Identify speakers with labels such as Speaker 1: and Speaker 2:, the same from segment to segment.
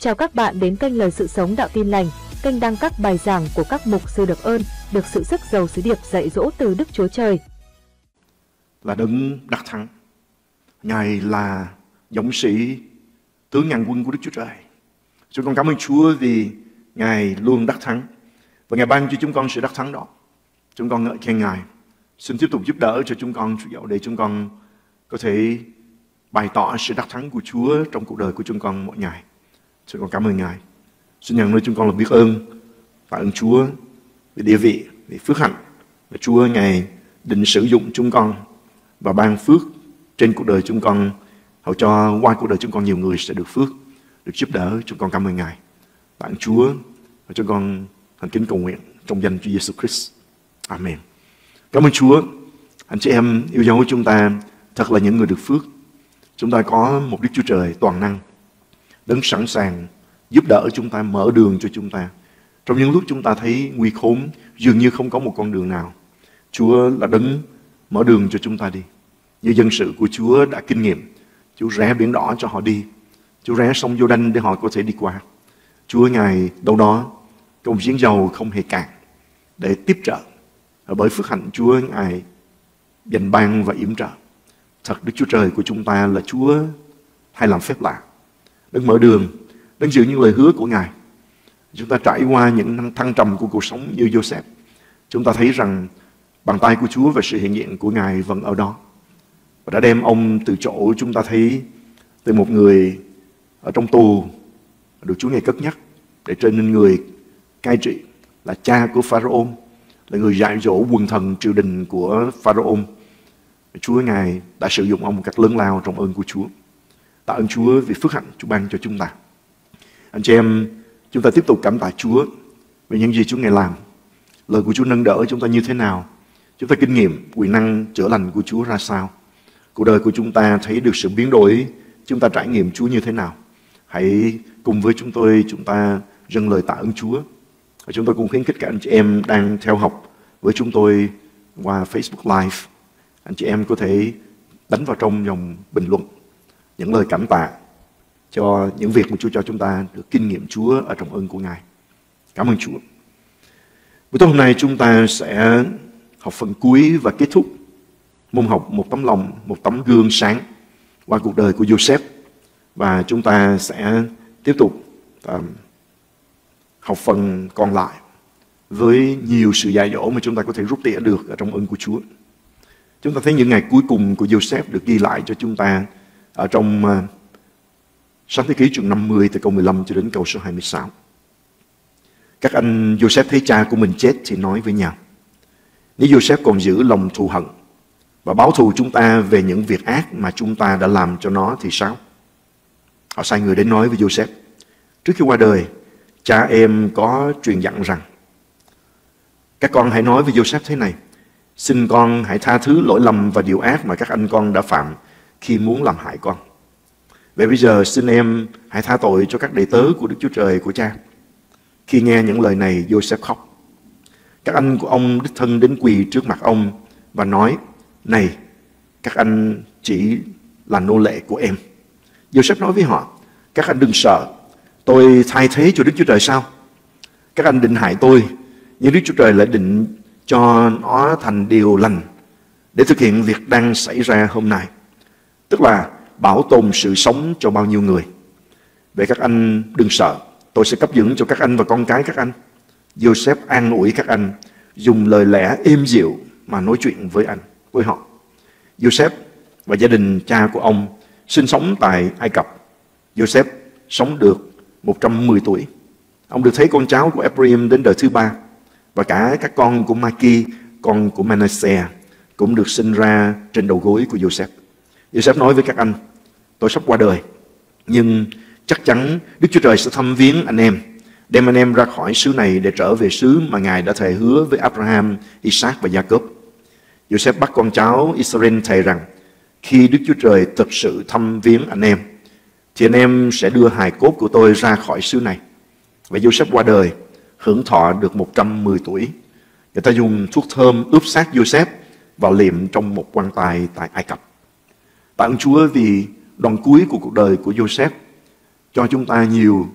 Speaker 1: Chào các bạn đến kênh Lời Sự Sống Đạo Tin Lành, kênh đăng các bài giảng của các mục sư được ơn, được sự sức giàu sứ điệp dạy dỗ từ Đức Chúa Trời.
Speaker 2: Là đấng đắc thắng. Ngài là dũng sĩ tướng ngàn quân của Đức Chúa Trời. Chúng con cảm ơn Chúa vì Ngài luôn đắc thắng và Ngài ban cho chúng con sự đắc thắng đó. Chúng con ngợi khen Ngài. Xin tiếp tục giúp đỡ cho chúng con, Chúa Dạo, để chúng con có thể bày tỏ sự đắc thắng của Chúa trong cuộc đời của chúng con mỗi ngày. Chúng con cảm ơn Ngài. Xin nhận lời chúng con là biết ơn, tạ ơn Chúa về địa vị, về phước hạnh. Và Chúa Ngài định sử dụng chúng con và ban phước trên cuộc đời chúng con, hầu cho qua cuộc đời chúng con nhiều người sẽ được phước, được giúp đỡ. Chúng con cảm ơn Ngài. Tạ ơn Chúa và chúng con thành kính cầu nguyện trong danh Chúa Giêsu Christ. Amen. Cảm ơn Chúa. Anh chị em yêu dấu chúng ta thật là những người được phước. Chúng ta có một Đức Chúa Trời toàn năng, đấng sẵn sàng giúp đỡ chúng ta, mở đường cho chúng ta. Trong những lúc chúng ta thấy nguy khốn, dường như không có một con đường nào, Chúa là đấng mở đường cho chúng ta đi. Như dân sự của Chúa đã kinh nghiệm, Chúa rẽ biển đỏ cho họ đi, Chúa rẽ sông Giô-đanh để họ có thể đi qua. Chúa Ngài đâu đó công giếng dầu không hề cạn để tiếp trợ. Và bởi phước hạnh Chúa Ngài dành ban và yểm trợ. Thật Đức Chúa Trời của chúng ta là Chúa hay làm phép lạ, đấng mở đường, đấng giữ những lời hứa của Ngài. Chúng ta trải qua những thăng trầm của cuộc sống như Joseph, chúng ta thấy rằng bàn tay của Chúa và sự hiện diện của Ngài vẫn ở đó, và đã đem ông từ chỗ chúng ta thấy từ một người ở trong tù được Chúa Ngài cất nhắc để trở nên người cai trị, là cha của Pharaoh, là người dạy dỗ quần thần triều đình của Pharaoh. Chúa Ngài đã sử dụng ông một cách lớn lao trong ơn của Chúa. Tạ ơn Chúa vì phước hạnh Chúa ban cho chúng ta. Anh chị em, chúng ta tiếp tục cảm tạ Chúa về những gì Chúa Ngài làm. Lời của Chúa nâng đỡ chúng ta như thế nào? Chúng ta kinh nghiệm quyền năng chữa lành của Chúa ra sao? Cuộc đời của chúng ta thấy được sự biến đổi, chúng ta trải nghiệm Chúa như thế nào? Hãy cùng với chúng ta dâng lời tạ ơn Chúa. Và chúng tôi cũng khuyến khích các anh chị em đang theo học với chúng tôi qua Facebook Live. Anh chị em có thể đánh vào trong dòng bình luận những lời cảm tạ cho những việc mà Chúa cho chúng ta được kinh nghiệm Chúa ở trong ơn của Ngài. Cảm ơn Chúa. Buổi tối hôm nay chúng ta sẽ học phần cuối và kết thúc môn học một tấm lòng, một tấm gương sáng qua cuộc đời của Joseph. Và chúng ta sẽ tiếp tục học phần còn lại với nhiều sự dạy dỗ mà chúng ta có thể rút tỉa được ở trong ơn của Chúa. Chúng ta thấy những ngày cuối cùng của Joseph được ghi lại cho chúng ta ở trong Sáng Thế Ký chương 50 từ câu 15 cho đến câu số 26. Các anh Joseph thấy cha của mình chết thì nói với nhau: nếu Joseph còn giữ lòng thù hận và báo thù chúng ta về những việc ác mà chúng ta đã làm cho nó thì sao? Họ sai người đến nói với Joseph: trước khi qua đời, cha em có truyền dặn rằng các con hãy nói với Joseph thế này: xin con hãy tha thứ lỗi lầm và điều ác mà các anh con đã phạm khi muốn làm hại con. Vậy bây giờ xin em hãy tha tội cho các đầy tớ của Đức Chúa Trời của cha. Khi nghe những lời này, Joseph khóc. Các anh của ông đích thân đến quỳ trước mặt ông và nói: này, các anh chỉ là nô lệ của em. Joseph nói với họ: các anh đừng sợ, tôi thay thế cho Đức Chúa Trời sao? Các anh định hại tôi, nhưng Đức Chúa Trời lại định cho nó thành điều lành để thực hiện việc đang xảy ra hôm nay, tức là bảo tồn sự sống cho bao nhiêu người. Vậy các anh đừng sợ, tôi sẽ cấp dưỡng cho các anh và con cái các anh. Joseph an ủi các anh, dùng lời lẽ êm dịu mà nói chuyện với họ. Joseph và gia đình cha của ông sinh sống tại Ai Cập. Joseph sống được 110 tuổi. Ông được thấy con cháu của Ephraim đến đời thứ 3, và cả các con của Maki, con của Manasseh, cũng được sinh ra trên đầu gối của Joseph. Joseph nói với các anh: tôi sắp qua đời, nhưng chắc chắn Đức Chúa Trời sẽ thăm viếng anh em, đem anh em ra khỏi xứ này để trở về xứ mà Ngài đã thề hứa với Abraham, Isaac và Jacob. Joseph bắt con cháu Israel thề rằng khi Đức Chúa Trời thực sự thăm viếng anh em, thì anh em sẽ đưa hài cốt của tôi ra khỏi xứ này. Và Joseph qua đời, hưởng thọ được 110 tuổi. Người ta dùng thuốc thơm ướp xác Joseph vào liệm trong một quan tài tại Ai Cập. Tạ ơn Chúa vì đoạn cuối của cuộc đời của Joseph cho chúng ta nhiều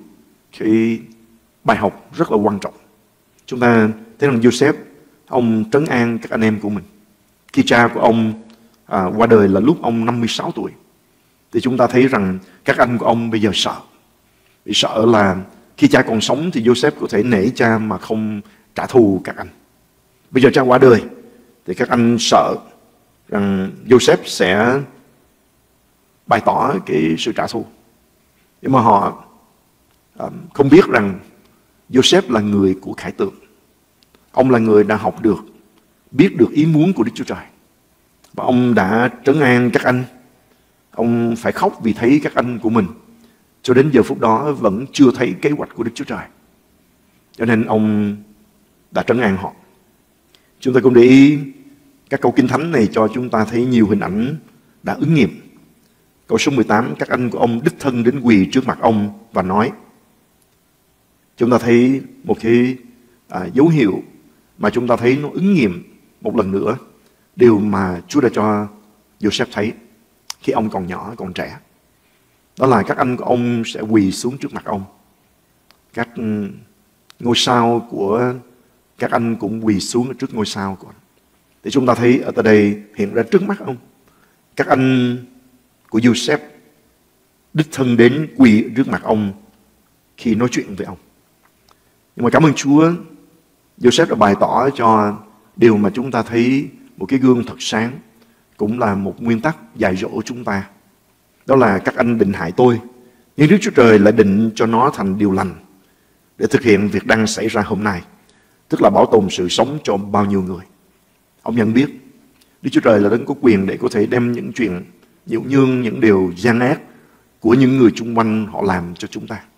Speaker 2: cái bài học rất là quan trọng. Chúng ta thấy rằng Joseph, ông trấn an các anh em của mình. Khi cha của ông qua đời là lúc ông 56 tuổi, thì chúng ta thấy rằng các anh của ông bây giờ sợ. Vì sợ là khi cha còn sống thì Joseph có thể nể cha mà không trả thù các anh. Bây giờ cha qua đời thì các anh sợ rằng Joseph sẽ bày tỏ cái sự trả thù. Nhưng mà họ không biết rằng Joseph là người của khải tượng. Ông là người đã học được, biết được ý muốn của Đức Chúa Trời. Và ông đã trấn an các anh. Ông phải khóc vì thấy các anh của mình cho đến giờ phút đó vẫn chưa thấy kế hoạch của Đức Chúa Trời. Cho nên ông đã trấn an họ. Chúng ta cũng để ý các câu Kinh Thánh này cho chúng ta thấy nhiều hình ảnh đã ứng nghiệm. Câu số 18, các anh của ông đích thân đến quỳ trước mặt ông và nói. Chúng ta thấy một cái dấu hiệu mà chúng ta thấy nó ứng nghiệm một lần nữa, điều mà Chúa đã cho Joseph thấy khi ông còn nhỏ, còn trẻ. Đó là các anh của ông sẽ quỳ xuống trước mặt ông. Các ngôi sao của các anh cũng quỳ xuống ở trước ngôi sao của ông. Thì chúng ta thấy ở tại đây hiện ra trước mắt ông, các anh của Joseph đích thân đến quỳ trước mặt ông khi nói chuyện với ông. Nhưng mà cảm ơn Chúa, Joseph đã bày tỏ cho điều mà chúng ta thấy một cái gương thật sáng, cũng là một nguyên tắc dạy dỗ chúng ta. Đó là các anh định hại tôi, nhưng Đức Chúa Trời lại định cho nó thành điều lành để thực hiện việc đang xảy ra hôm nay, tức là bảo tồn sự sống cho bao nhiêu người. Ông nhận biết Đức Chúa Trời là đấng có quyền để có thể đem những chuyện nhịu nhương, những điều gian ác của những người chung quanh họ làm cho chúng ta.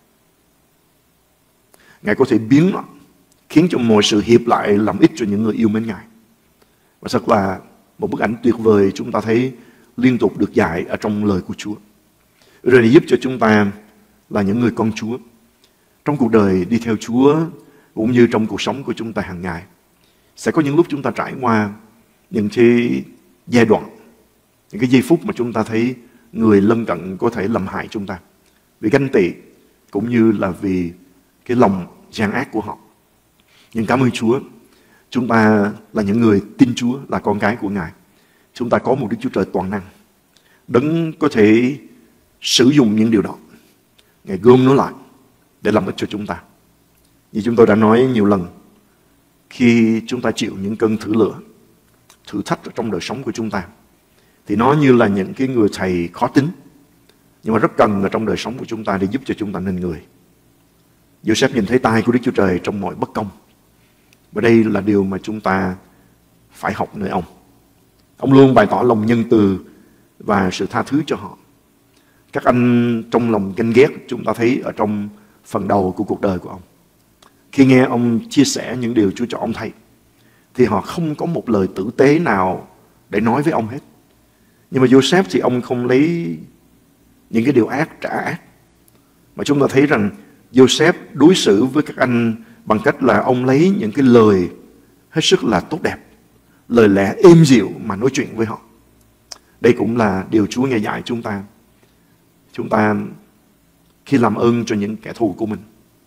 Speaker 2: Ngài có thể biến nó, khiến cho mọi sự hiệp lại làm ích cho những người yêu mến Ngài. Và thật là một bức ảnh tuyệt vời chúng ta thấy liên tục được dạy ở trong lời của Chúa. Rồi để giúp cho chúng ta là những người con Chúa. Trong cuộc đời đi theo Chúa, cũng như trong cuộc sống của chúng ta hàng ngày, sẽ có những lúc chúng ta trải qua những cái giai đoạn, những cái giây phút mà chúng ta thấy người lân cận có thể làm hại chúng ta vì ganh tị, cũng như là vì cái lòng gian ác của họ. Nhưng cảm ơn Chúa, chúng ta là những người tin Chúa, là con cái của Ngài. Chúng ta có một Đức Chúa Trời toàn năng, đấng có thể sử dụng những điều đó. Ngài gom nó lại để làm ích cho chúng ta. Như chúng tôi đã nói nhiều lần, khi chúng ta chịu những cơn thử lửa, thử thách ở trong đời sống của chúng ta, thì nó như là những cái người thầy khó tính, nhưng mà rất cần ở trong đời sống của chúng ta để giúp cho chúng ta nên người. Joseph nhìn thấy tay của Đức Chúa Trời trong mọi bất công. Và đây là điều mà chúng ta phải học nơi ông. Ông luôn bày tỏ lòng nhân từ và sự tha thứ cho họ. Các anh trong lòng ganh ghét chúng ta thấy ở trong phần đầu của cuộc đời của ông. Khi nghe ông chia sẻ những điều Chúa cho ông thấy, thì họ không có một lời tử tế nào để nói với ông hết. Nhưng mà Joseph thì ông không lấy những cái điều ác trả ác. Mà chúng ta thấy rằng Joseph đối xử với các anh bằng cách là ông lấy những cái lời hết sức là tốt đẹp, lời lẽ êm dịu mà nói chuyện với họ. Đây cũng là điều Chúa nghe dạy chúng ta. Chúng ta khi làm ơn cho những kẻ thù của mình,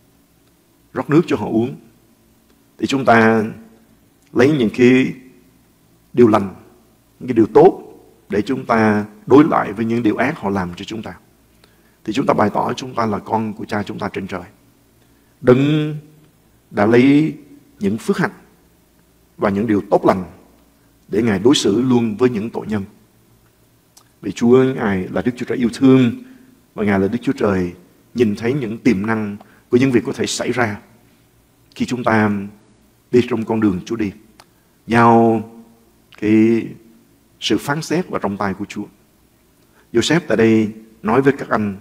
Speaker 2: rót nước cho họ uống, thì chúng ta lấy những cái điều lành, những cái điều tốt để chúng ta đối lại với những điều ác họ làm cho chúng ta. Thì chúng ta bày tỏ chúng ta là con của Cha chúng ta trên trời, đấng đã lấy những phước hạnh và những điều tốt lành để Ngài đối xử luôn với những tội nhân. Vì Chúa Ngài là Đức Chúa Trời yêu thương, và Ngài là Đức Chúa Trời nhìn thấy những tiềm năng của những việc có thể xảy ra khi chúng ta đi trong con đường Chúa đi. Giao cái sự phán xét vào trong tay của Chúa. Joseph tại đây nói với các anh,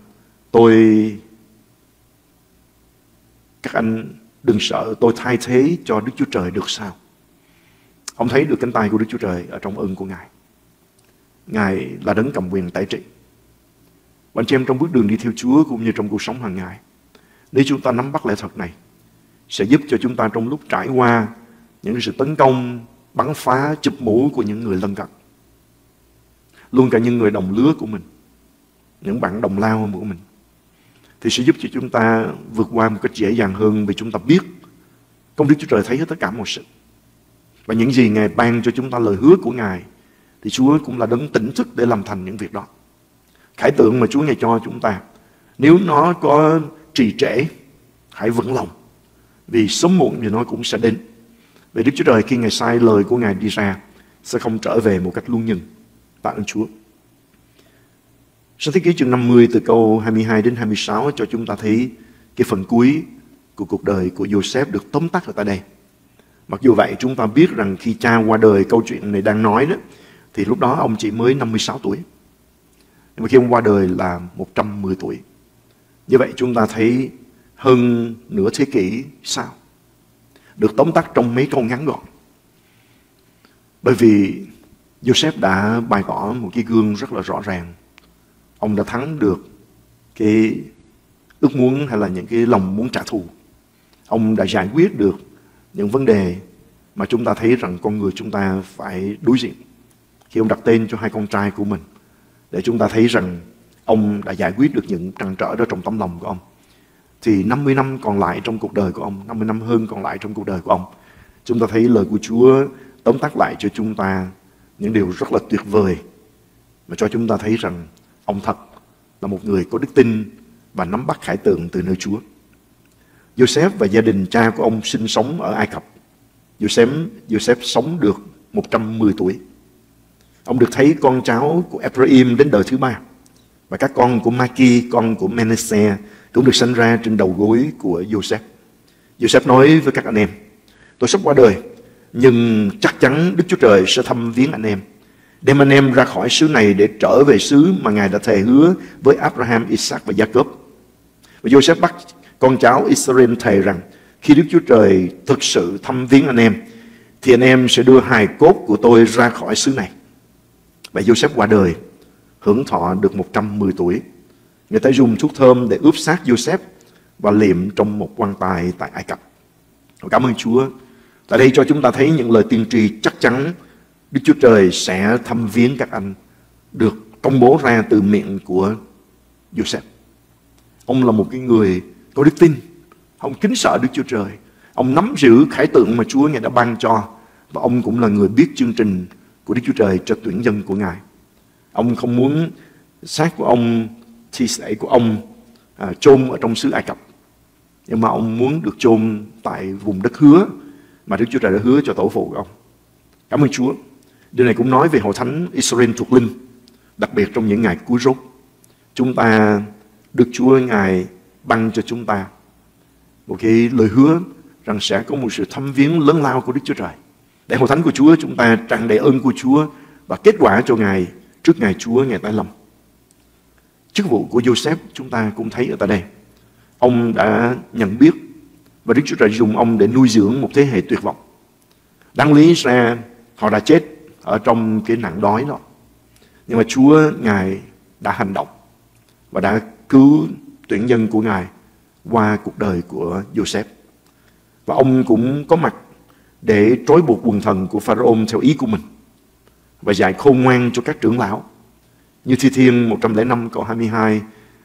Speaker 2: các anh đừng sợ, tôi thay thế cho Đức Chúa Trời được sao? Ông thấy được cánh tay của Đức Chúa Trời ở trong ơn của Ngài. Ngài là đấng cầm quyền tể trị. Bạn chị em trong bước đường đi theo Chúa cũng như trong cuộc sống hàng ngày, nếu chúng ta nắm bắt lẽ thật này, sẽ giúp cho chúng ta trong lúc trải qua những sự tấn công, bắn phá, chụp mũ của những người lân cận, luôn cả những người đồng lứa của mình, những bạn đồng lao của mình, thì sẽ giúp cho chúng ta vượt qua một cách dễ dàng hơn, vì chúng ta biết công Đức Chúa Trời thấy hết tất cả mọi sự. Và những gì Ngài ban cho chúng ta lời hứa của Ngài thì Chúa cũng là đấng tỉnh thức để làm thành những việc đó. Khải tượng mà Chúa Ngài cho chúng ta, nếu nó có trì trễ, hãy vững lòng, vì sớm muộn thì nó cũng sẽ đến. Vì Đức Chúa Trời khi Ngài sai lời của Ngài đi ra sẽ không trở về một cách luân nhừng. Tạ ơn Chúa. Sáng thế ký chương 50 từ câu 22 đến 26 cho chúng ta thấy cái phần cuối của cuộc đời của Joseph được tóm tắt ở tại đây. Mặc dù vậy chúng ta biết rằng khi cha qua đời, câu chuyện này đang nói đó, thì lúc đó ông chỉ mới 56 tuổi. Nhưng mà khi ông qua đời là 110 tuổi. Như vậy chúng ta thấy hơn nửa thế kỷ sau, được tóm tắt trong mấy câu ngắn gọn. Bởi vì Joseph đã bày tỏ một cái gương rất là rõ ràng. Ông đã thắng được cái ước muốn hay là những cái lòng muốn trả thù. Ông đã giải quyết được những vấn đề mà chúng ta thấy rằng con người chúng ta phải đối diện. Khi ông đặt tên cho hai con trai của mình, để chúng ta thấy rằng ông đã giải quyết được những trăn trở đó trong tấm lòng của ông. Thì 50 năm còn lại trong cuộc đời của ông, 50 năm hơn còn lại trong cuộc đời của ông, chúng ta thấy lời của Chúa tóm tắt lại cho chúng ta những điều rất là tuyệt vời, mà cho chúng ta thấy rằng ông thật là một người có đức tin và nắm bắt khải tượng từ nơi Chúa. Joseph và gia đình cha của ông sinh sống ở Ai Cập. Joseph sống được 110 tuổi. Ông được thấy con cháu của Ephraim đến đời thứ 3. Và các con của Maki, con của Manasseh cũng được sinh ra trên đầu gối của Joseph. Joseph nói với các anh em: tôi sắp qua đời, nhưng chắc chắn Đức Chúa Trời sẽ thăm viếng anh em, đem anh em ra khỏi xứ này để trở về xứ mà Ngài đã thề hứa với Abraham, Isaac và Jacob. Và Joseph bắt con cháu Israel thề rằng khi Đức Chúa Trời thực sự thăm viếng anh em, thì anh em sẽ đưa hài cốt của tôi ra khỏi xứ này. Và Joseph qua đời, hưởng thọ được 110 tuổi. Người ta dùng thuốc thơm để ướp xác Joseph và liệm trong một quan tài tại Ai Cập. Cảm ơn Chúa. Tại đây cho chúng ta thấy những lời tiên tri chắc chắn Đức Chúa Trời sẽ thăm viếng các anh được công bố ra từ miệng của Joseph. Ông là một cái người có đức tin. Ông kính sợ Đức Chúa Trời. Ông nắm giữ khải tượng mà Chúa Ngài đã ban cho. Và ông cũng là người biết chương trình của Đức Chúa Trời cho tuyển dân của Ngài. Ông không muốn xác của ông, thi thể của ông chôn ở trong xứ Ai Cập, nhưng mà ông muốn được chôn tại vùng đất hứa mà Đức Chúa Trời đã hứa cho tổ phụ của ông. Cảm ơn Chúa. Điều này cũng nói về hội thánh Israel thuộc linh, đặc biệt trong những ngày cuối rốt. Chúng ta được Chúa Ngài ban cho chúng ta một cái lời hứa rằng sẽ có một sự thăm viếng lớn lao của Đức Chúa Trời, để hội thánh của Chúa chúng ta tràn đầy ơn của Chúa và kết quả cho Ngài trước ngày Chúa Ngài tái lâm. Chức vụ của Joseph chúng ta cũng thấy ở tại đây. Ông đã nhận biết và Đức Chúa Trời dùng ông để nuôi dưỡng một thế hệ tuyệt vọng. Đáng lý ra họ đã chết ở trong cái nạn đói đó, nhưng mà Chúa Ngài đã hành động và đã cứu tuyển nhân của Ngài qua cuộc đời của Joseph. Và ông cũng có mặt để trói buộc quần thần của Pharaoh theo ý của mình và dạy khôn ngoan cho các trưởng lão. Như Thi Thiên 105 câu 22,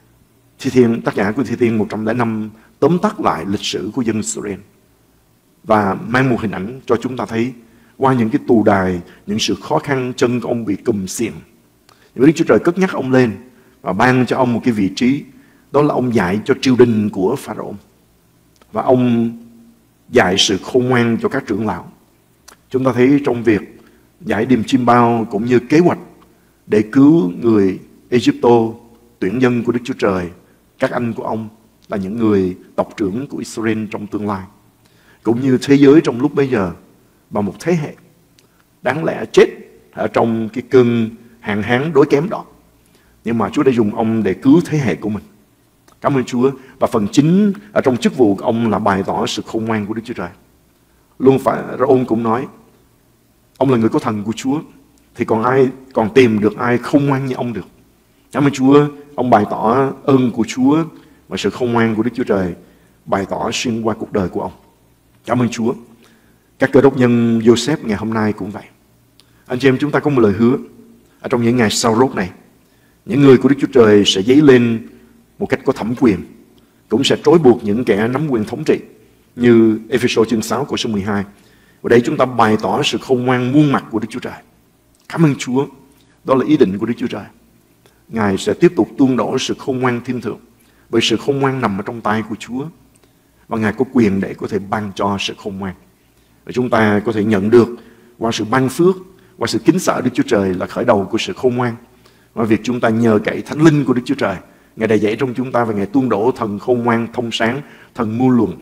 Speaker 2: tác giả của Thi Thiên 105 tóm tắt lại lịch sử của dân Israel và mang một hình ảnh cho chúng ta thấy qua những cái tù đài, những sự khó khăn, chân của ông bị cùm xiềng. Nhưng Đức Chúa Trời cất nhắc ông lên và ban cho ông một cái vị trí, đó là ông dạy cho triều đình của Pharaoh và ông dạy sự khôn ngoan cho các trưởng lão. Chúng ta thấy trong việc dạy điềm chim bao cũng như kế hoạch để cứu người Egypto, tuyển nhân của Đức Chúa Trời, các anh của ông là những người tộc trưởng của Israel trong tương lai, cũng như thế giới trong lúc bây giờ, và một thế hệ đáng lẽ chết ở trong cái cơn hạn hán đói kém đó, nhưng mà Chúa đã dùng ông để cứu thế hệ của mình. Cảm ơn Chúa. Và phần chính ở trong chức vụ của ông là bày tỏ sự khôn ngoan của Đức Chúa Trời. Luôn Pharaoh cũng nói ông là người có thần của Chúa, thì còn tìm được ai khôn ngoan như ông được. Cảm ơn Chúa. Ông bày tỏ ơn của Chúa và sự khôn ngoan của Đức Chúa Trời bày tỏ xuyên qua cuộc đời của ông. Cảm ơn Chúa. Các cơ đốc nhân Joseph ngày hôm nay cũng vậy. Anh chị em, chúng ta có một lời hứa ở trong những ngày sau rốt này, những người của Đức Chúa Trời sẽ dấy lên một cách có thẩm quyền cũng sẽ trói buộc những kẻ nắm quyền thống trị, như Ephesos chương 6 câu số 12. Và đây chúng ta bày tỏ sự khôn ngoan muôn mặt của Đức Chúa Trời. Cảm ơn Chúa, đó là ý định của Đức Chúa Trời. Ngài sẽ tiếp tục tuôn đổ sự khôn ngoan thiên thượng, bởi sự khôn ngoan nằm ở trong tay của Chúa, và Ngài có quyền để có thể ban cho sự khôn ngoan. Và chúng ta có thể nhận được qua sự ban phước, qua sự kính sợ Đức Chúa Trời là khởi đầu của sự khôn ngoan. Và việc chúng ta nhờ cậy Thánh Linh của Đức Chúa Trời, Ngài đã dạy trong chúng ta, và Ngài tuôn đổ thần khôn ngoan thông sáng, thần mưu luận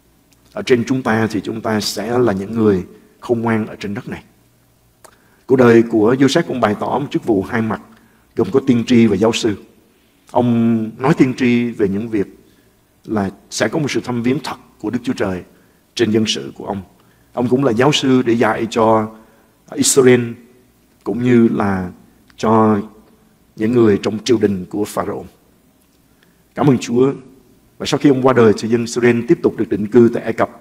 Speaker 2: ở trên chúng ta, thì chúng ta sẽ là những người khôn ngoan ở trên đất này. Cuộc đời của Joseph cũng bày tỏ một chức vụ hai mặt, gồm có tiên tri và giáo sư. Ông nói tiên tri về những việc là sẽ có một sự thăm viếng thật của Đức Chúa Trời trên dân sự của ông. Ông cũng là giáo sư để dạy cho Israel, cũng như là cho những người trong triều đình của Pharaoh. Cảm ơn Chúa. Và sau khi ông qua đời thì dân Israel tiếp tục được định cư tại Ai Cập,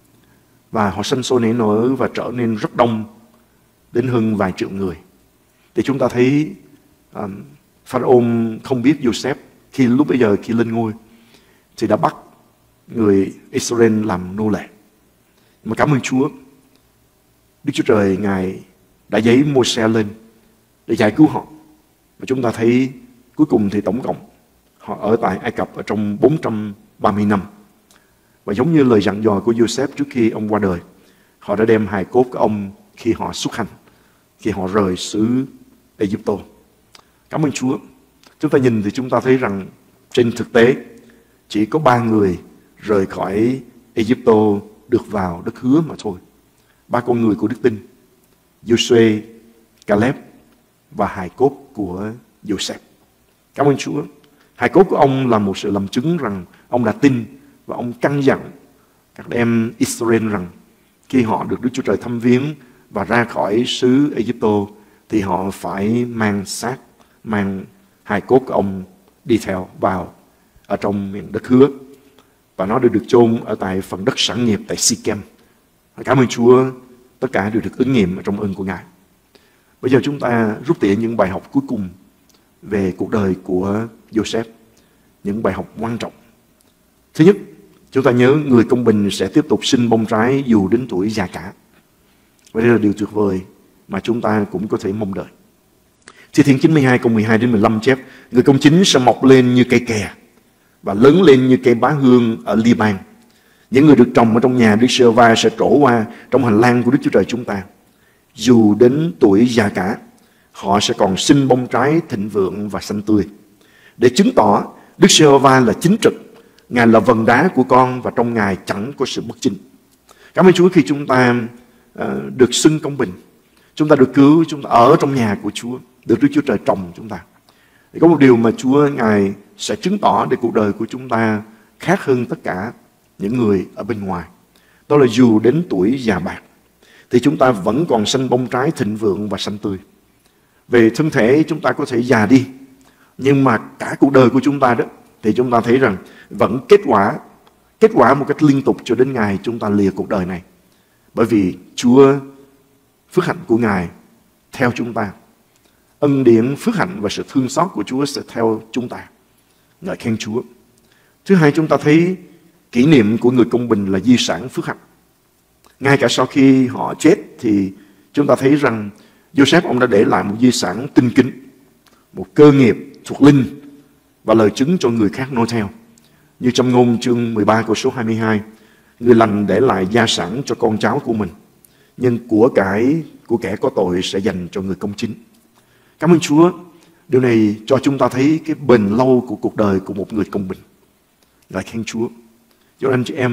Speaker 2: và họ sinh sôi nảy nở và trở nên rất đông, đến hơn vài triệu người. Thì chúng ta thấy Pharaoh không biết Joseph lúc bấy giờ khi lên ngôi thì đã bắt người Israel làm nô lệ. Mà cảm ơn Chúa, Đức Chúa Trời Ngài đã giấy Môi-se lên để giải cứu họ. Và chúng ta thấy cuối cùng thì tổng cộng họ ở tại Ai Cập ở trong 430 năm. Và giống như lời dặn dò của Joseph trước khi ông qua đời, họ đã đem hài cốt của ông khi họ xuất hành, khi họ rời xứ Ai-cập. Cảm ơn Chúa. Chúng ta nhìn thì chúng ta thấy rằng trên thực tế chỉ có 3 người rời khỏi Ai-cập được vào đất hứa mà thôi. 3 con người của đức tin: Giô-suê, Caleb và hài cốt của Joseph. Cảm ơn Chúa. Hài cốt của ông là một sự làm chứng rằng ông đã tin, và ông căn dặn các em Israel rằng khi họ được Đức Chúa Trời thăm viếng và ra khỏi xứ Ai-cập thì họ phải mang hài cốt của ông đi theo vào ở trong miền đất hứa, và nó được chôn ở tại phần đất sản nghiệp tại Sikem. Cảm ơn Chúa, tất cả đều được ứng nghiệm ở trong ơn của Ngài. Bây giờ chúng ta rút tỉa những bài học cuối cùng về cuộc đời của Joseph, những bài học quan trọng. Thứ nhất, chúng ta nhớ người công bình sẽ tiếp tục sinh bông trái dù đến tuổi già cả. Và đây là điều tuyệt vời mà chúng ta cũng có thể mong đợi. Thi Thiên 92 câu 12 đến 15 chép: người công chính sẽ mọc lên như cây kè và lớn lên như cây bá hương ở Liban. Những người được trồng ở trong nhà Đức Giê-hô-va sẽ trổ qua trong hành lang của Đức Chúa Trời chúng ta. Dù đến tuổi già cả, họ sẽ còn sinh bông trái thịnh vượng và xanh tươi, để chứng tỏ Đức Giê-hô-va là chính trực, Ngài là vầng đá của con, và trong Ngài chẳng có sự bất chính. Cảm ơn Chúa khi chúng ta được xưng công bình, chúng ta được cứu, chúng ta ở trong nhà của Chúa, được Đức Chúa Trời trồng chúng ta. Thì có một điều mà Chúa Ngài sẽ chứng tỏ để cuộc đời của chúng ta khác hơn tất cả những người ở bên ngoài. Đó là dù đến tuổi già bạc thì chúng ta vẫn còn xanh bông trái thịnh vượng và xanh tươi. Về thân thể chúng ta có thể già đi, nhưng mà cả cuộc đời của chúng ta đó thì chúng ta thấy rằng vẫn kết quả một cách liên tục cho đến ngày chúng ta lìa cuộc đời này. Bởi vì Chúa, phước hạnh của Ngài theo chúng ta, ân điển, phước hạnh và sự thương xót của Chúa sẽ theo chúng ta. Ngợi khen Chúa. Thứ hai, chúng ta thấy kỷ niệm của người công bình là di sản phước hạnh. Ngay cả sau khi họ chết thì chúng ta thấy rằng Joseph ông đã để lại một di sản tinh kính, một cơ nghiệp thuộc linh và lời chứng cho người khác noi theo. Như trong Ngôn chương 13 câu số 22, người lành để lại gia sản cho con cháu của mình, nhưng của cải của kẻ có tội sẽ dành cho người công chính. Cảm ơn Chúa. Điều này cho chúng ta thấy cái bền lâu của cuộc đời của một người công bình. Ngợi khen Chúa. Cho anh chị em,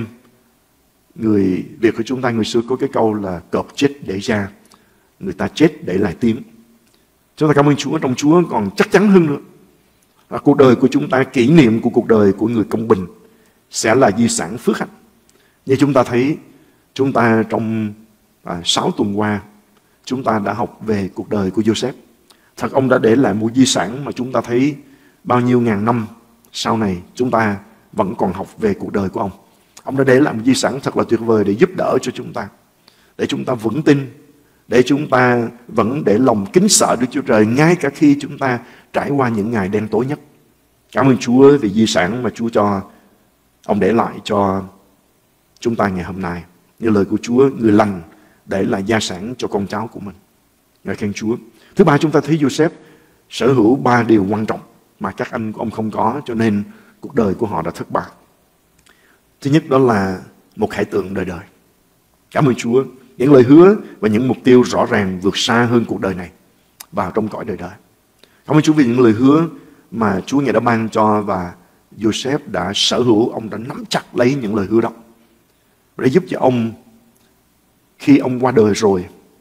Speaker 2: người Việt của chúng ta người xưa có cái câu là cọp chết để ra, người ta chết để lại tiếng. Chúng ta cảm ơn Chúa, trong Chúa còn chắc chắn hơn nữa. Và cuộc đời của chúng ta, kỷ niệm của cuộc đời của người công bình sẽ là di sản phước hạnh. Như chúng ta thấy, chúng ta trong 6 tuần qua, chúng ta đã học về cuộc đời của Joseph. Thật, ông đã để lại một di sản mà chúng ta thấy bao nhiêu ngàn năm sau này chúng ta vẫn còn học về cuộc đời của ông. Ông đã để lại một di sản thật là tuyệt vời để giúp đỡ cho chúng ta, để chúng ta vững tin, để chúng ta vẫn để lòng kính sợ Đức Chúa Trời ngay cả khi chúng ta trải qua những ngày đen tối nhất. Cảm ơn Chúa vì di sản mà Chúa cho ông để lại cho chúng ta ngày hôm nay. Như lời của Chúa, người lành để lại gia sản cho con cháu của mình. Ngợi khen Chúa. Thứ ba, chúng ta thấy Joseph sở hữu 3 điều quan trọng mà các anh của ông không có, cho nên cuộc đời của họ đã thất bại. Thứ nhất, đó là một khải tượng đời đời. Cảm ơn Chúa, những lời hứa và những mục tiêu rõ ràng vượt xa hơn cuộc đời này vào trong cõi đời đời. Cảm ơn Chúa vì những lời hứa mà Chúa Ngài đã ban cho, và Joseph đã sở hữu, ông đã nắm chặt lấy những lời hứa đó để giúp cho ông, khi ông qua đời rồi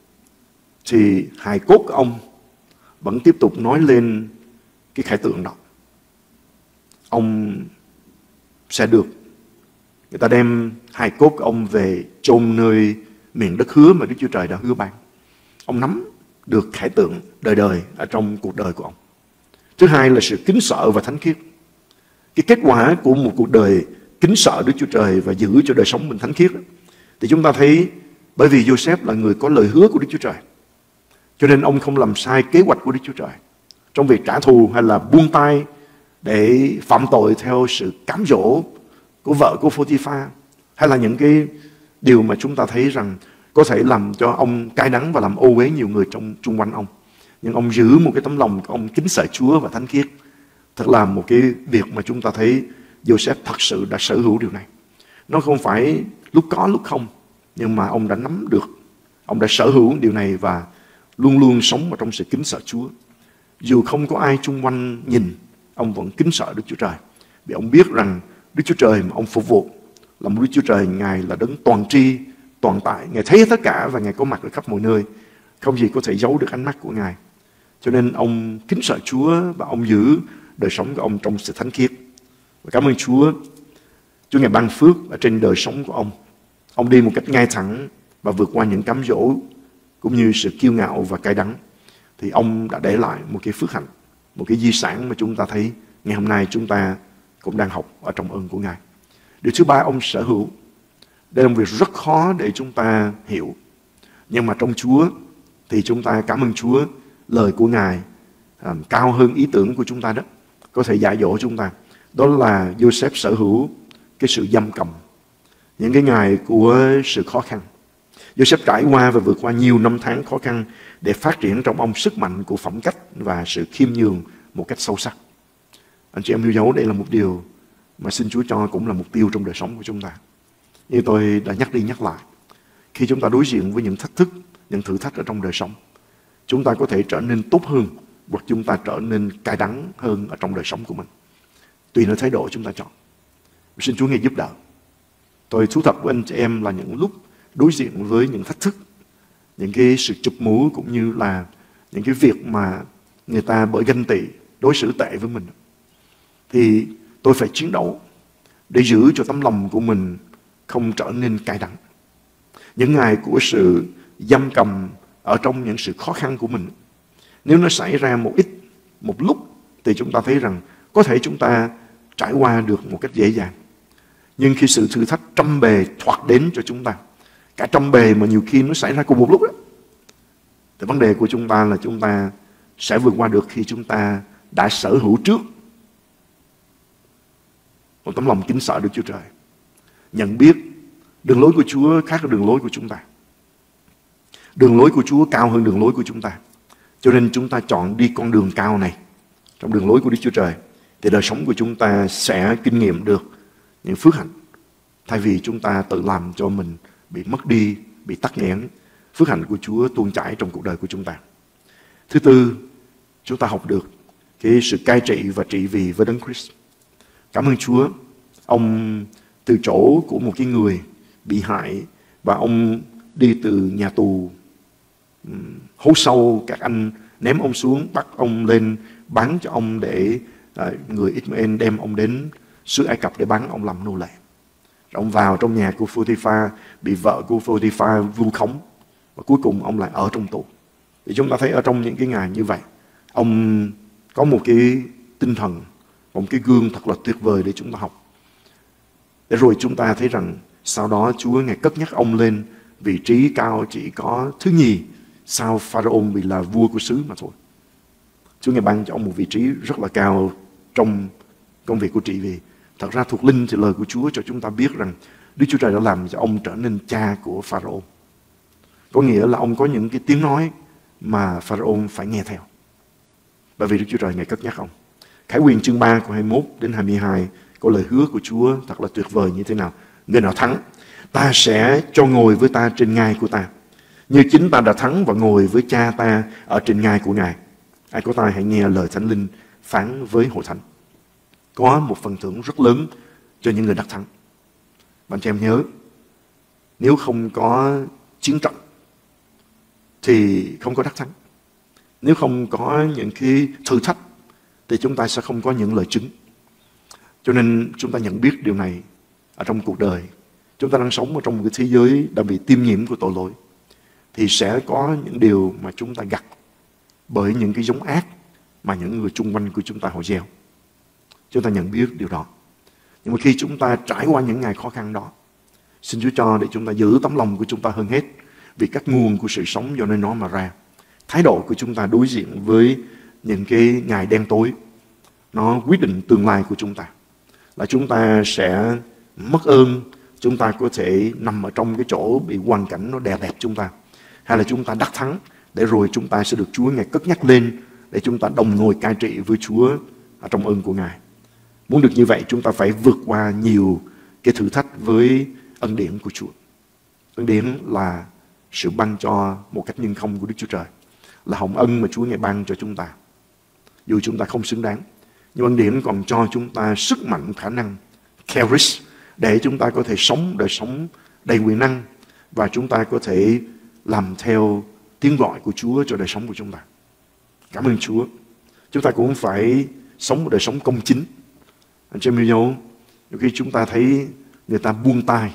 Speaker 2: thì hài cốt của ông vẫn tiếp tục nói lên cái khải tượng đó. Ông sẽ được người ta đem hài cốt của ông về chôn nơi miền đất hứa mà Đức Chúa Trời đã hứa ban. Ông nắm được khải tượng đời đời ở trong cuộc đời của ông. Thứ hai là sự kính sợ và thánh khiết. Cái kết quả của một cuộc đời kính sợ Đức Chúa Trời và giữ cho đời sống mình thánh khiết đó, thì chúng ta thấy bởi vì Joseph là người có lời hứa của Đức Chúa Trời, cho nên ông không làm sai kế hoạch của Đức Chúa Trời trong việc trả thù hay là buông tay để phạm tội theo sự cám dỗ của vợ của Pô-thi-pha, hay là những cái điều mà chúng ta thấy rằng có thể làm cho ông cay đắng và làm ô uế nhiều người trong chung quanh ông. Nhưng ông giữ một cái tấm lòng của ông kính sợ Chúa và thánh khiết. Thật là một cái việc mà chúng ta thấy Joseph thật sự đã sở hữu điều này. Nó không phải lúc có lúc không, nhưng mà ông đã nắm được, ông đã sở hữu điều này và luôn luôn sống ở trong sự kính sợ Chúa. Dù không có ai chung quanh nhìn, ông vẫn kính sợ Đức Chúa Trời. Vì ông biết rằng Đức Chúa Trời mà ông phục vụ là một Đức Chúa Trời, Ngài là đấng toàn tri, toàn tại. Ngài thấy tất cả và Ngài có mặt ở khắp mọi nơi. Không gì có thể giấu được ánh mắt của Ngài. Cho nên ông kính sợ Chúa và ông giữ đời sống của ông trong sự thánh khiết. Và cảm ơn Chúa, Chúa Ngài ban phước ở trên đời sống của ông. Ông đi một cách ngay thẳng và vượt qua những cám dỗ cũng như sự kiêu ngạo và cay đắng. Thì ông đã để lại một cái phước hạnh, một cái di sản mà chúng ta thấy ngày hôm nay chúng ta cũng đang học ở trong ơn của Ngài. Điều thứ ba ông sở hữu, đây là một việc rất khó để chúng ta hiểu. Nhưng mà trong Chúa thì chúng ta cảm ơn Chúa, lời của Ngài cao hơn ý tưởng của chúng ta đó, có thể dạy dỗ chúng ta. Đó là Joseph sở hữu cái sự giam cầm, những cái ngày của sự khó khăn. Joseph trải qua và vượt qua nhiều năm tháng khó khăn để phát triển trong ông sức mạnh của phẩm cách và sự khiêm nhường một cách sâu sắc. Anh chị em yêu dấu, đây là một điều mà xin Chúa cho cũng là mục tiêu trong đời sống của chúng ta. Như tôi đã nhắc đi nhắc lại, khi chúng ta đối diện với những thách thức, những thử thách ở trong đời sống, chúng ta có thể trở nên tốt hơn hoặc chúng ta trở nên cay đắng hơn ở trong đời sống của mình, tùy nơi thái độ chúng ta chọn. Xin Chúa Ngài giúp đỡ. Tôi thú thật với anh chị em là những lúc đối diện với những thách thức, những cái sự chụp mũ cũng như là những cái việc mà người ta bởi ganh tị đối xử tệ với mình, thì tôi phải chiến đấu để giữ cho tấm lòng của mình không trở nên cay đắng. Những ngày của sự giam cầm ở trong những sự khó khăn của mình, nếu nó xảy ra một lúc thì chúng ta thấy rằng có thể chúng ta trải qua được một cách dễ dàng. Nhưng khi sự thử thách trăm bề thoạt đến cho chúng ta, cả trăm bề mà nhiều khi nó xảy ra cùng một lúc đó, thì vấn đề của chúng ta là chúng ta sẽ vượt qua được khi chúng ta đã sở hữu trước một tấm lòng kính sợ Đức Chúa Trời, nhận biết đường lối của Chúa khác với đường lối của chúng ta. Đường lối của Chúa cao hơn đường lối của chúng ta. Cho nên chúng ta chọn đi con đường cao này, trong đường lối của Đức Chúa Trời, thì đời sống của chúng ta sẽ kinh nghiệm được những phước hạnh, thay vì chúng ta tự làm cho mình bị mất đi, bị tắc nghẽn. Phước hạnh của Chúa tuôn chảy trong cuộc đời của chúng ta. Thứ tư, chúng ta học được cái sự cai trị và trị vì với Đấng Christ. Cảm ơn Chúa, ông từ chỗ của một cái người bị hại và ông đi từ nhà tù hố sâu, các anh ném ông xuống, bắt ông lên bán cho ông để người Ishmael đem ông đến xứ Ai Cập để bán ông làm nô lệ. Rồi ông vào trong nhà của Pô-thi-pha, bị vợ của Pô-thi-pha vu khống, và cuối cùng ông lại ở trong tù. Thì chúng ta thấy ở trong những cái ngày như vậy, ông có một cái tinh thần, một cái gương thật là tuyệt vời để chúng ta học. Để rồi chúng ta thấy rằng sau đó Chúa Ngài cất nhắc ông lên vị trí cao chỉ có thứ nhì sau Pharaoh vì là vua của xứ mà thôi. Chúa Ngài ban cho ông một vị trí rất là cao trong công việc của trị vì. Thật ra thuộc linh thì lời của Chúa cho chúng ta biết rằng Đức Chúa Trời đã làm cho ông trở nên cha của Pharaoh. Có nghĩa là ông có những cái tiếng nói mà Pharaoh phải nghe theo. Bởi vì Đức Chúa Trời Ngài cất nhắc ông. Khải Huyền chương 3 câu 21 đến 22 có lời hứa của Chúa thật là tuyệt vời như thế nào. Người nào thắng, ta sẽ cho ngồi với ta trên ngai của ta, như chính ta đã thắng và ngồi với cha ta ở trên ngai của Ngài. Ai có tai hãy nghe lời Thánh Linh phán với hội thánh. Có một phần thưởng rất lớn cho những người đắc thắng. Bạn chị em nhớ, nếu không có chiến trận thì không có đắc thắng. Nếu không có những cái thử thách thì chúng ta sẽ không có những lời chứng. Cho nên chúng ta nhận biết điều này ở trong cuộc đời. Chúng ta đang sống ở trong một cái thế giới đã bị tiêm nhiễm của tội lỗi. Thì sẽ có những điều mà chúng ta gặt bởi những cái giống ác mà những người chung quanh của chúng ta họ gieo. Chúng ta nhận biết điều đó. Nhưng mà khi chúng ta trải qua những ngày khó khăn đó, xin Chúa cho để chúng ta giữ tấm lòng của chúng ta hơn hết, vì các nguồn của sự sống do nơi nó mà ra. Thái độ của chúng ta đối diện với những cái ngày đen tối, nó quyết định tương lai của chúng ta. Là chúng ta sẽ mất ơn, chúng ta có thể nằm ở trong cái chỗ bị hoàn cảnh nó đè bẹp chúng ta. Hay là chúng ta đắc thắng, để rồi chúng ta sẽ được Chúa Ngài cất nhắc lên, để chúng ta đồng ngồi cai trị với Chúa ở trong ơn của Ngài. Muốn được như vậy, chúng ta phải vượt qua nhiều cái thử thách với ân điển của Chúa. Ân điển là sự ban cho một cách nhân không của Đức Chúa Trời, là hồng ân mà Chúa Ngài ban cho chúng ta. Dù chúng ta không xứng đáng, nhưng ân điển còn cho chúng ta sức mạnh, khả năng, charis, để chúng ta có thể sống đời sống đầy quyền năng, và chúng ta có thể làm theo tiếng gọi của Chúa cho đời sống của chúng ta. Cảm ơn Chúa. Chúng ta cũng phải sống một đời sống công chính. Anh chị em yêu dấu, nhiều khi chúng ta thấy người ta buông tay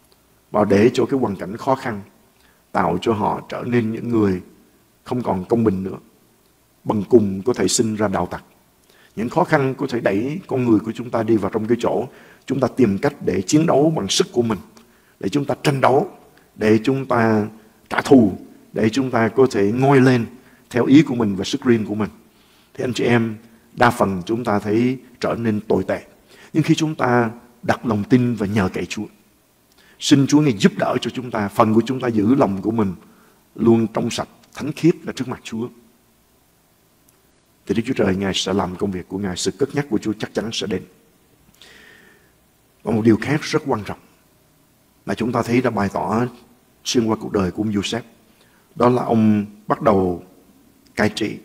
Speaker 2: và để cho cái hoàn cảnh khó khăn tạo cho họ trở nên những người không còn công bình nữa. Bằng cùng có thể sinh ra đạo tặc. Những khó khăn có thể đẩy con người của chúng ta đi vào trong cái chỗ chúng ta tìm cách để chiến đấu bằng sức của mình, để chúng ta tranh đấu, để chúng ta trả thù, để chúng ta có thể ngoi lên theo ý của mình và sức riêng của mình. Thì anh chị em, đa phần chúng ta thấy trở nên tồi tệ. Nhưng khi chúng ta đặt lòng tin và nhờ cậy Chúa, xin Chúa Ngài giúp đỡ cho chúng ta, phần của chúng ta giữ lòng của mình luôn trong sạch, thánh khiết ở trước mặt Chúa, thì Đức Chúa Trời Ngài sẽ làm công việc của Ngài, sự cất nhắc của Chúa chắc chắn sẽ đến. Và một điều khác rất quan trọng là chúng ta thấy đã bày tỏ xuyên qua cuộc đời của ông Joseph, đó là ông bắt đầu cai trị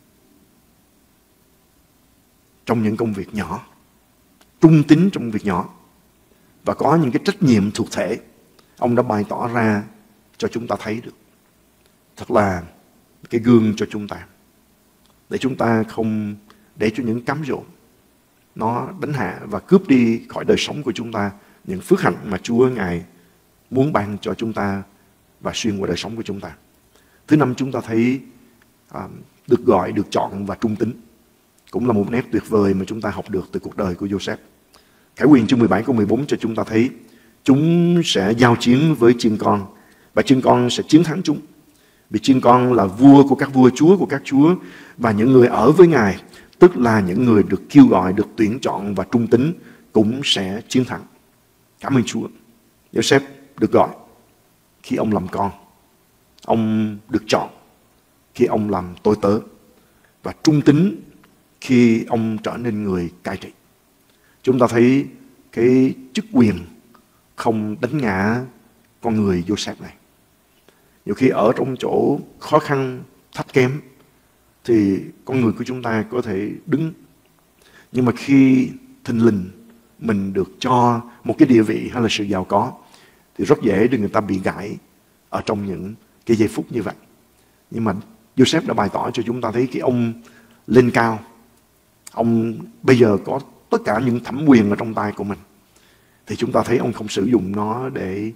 Speaker 2: trong những công việc nhỏ, trung tín trong việc nhỏ, và có những cái trách nhiệm thuộc thể ông đã bày tỏ ra cho chúng ta thấy được. Thật là cái gương cho chúng ta, để chúng ta không để cho những cám dỗ nó đánh hạ và cướp đi khỏi đời sống của chúng ta những phước hạnh mà Chúa Ngài muốn ban cho chúng ta và xuyên qua đời sống của chúng ta. Thứ năm, chúng ta thấy được gọi, được chọn và trung tín cũng là một nét tuyệt vời mà chúng ta học được từ cuộc đời của Joseph. Khải Huyền chương 17 câu 14 cho chúng ta thấy chúng sẽ giao chiến với chiên con, và chiên con sẽ chiến thắng chúng. Vì chiên con là vua của các vua, chúa của các chúa, và những người ở với Ngài, tức là những người được kêu gọi, được tuyển chọn và trung tín, cũng sẽ chiến thắng. Cảm ơn Chúa. Joseph được gọi khi ông làm con, ông được chọn khi ông làm tôi tớ, và trung tín khi ông trở nên người cai trị. Chúng ta thấy cái chức quyền không đánh ngã con người Joseph này. Nhiều khi ở trong chỗ khó khăn, thấp kém, thì con người của chúng ta có thể đứng. Nhưng mà khi thình lình mình được cho một cái địa vị hay là sự giàu có, thì rất dễ để người ta bị gãy ở trong những cái giây phút như vậy. Nhưng mà Joseph đã bày tỏ cho chúng ta thấy khi ông lên cao, ông bây giờ có tất cả những thẩm quyền ở trong tay của mình, thì chúng ta thấy ông không sử dụng nó để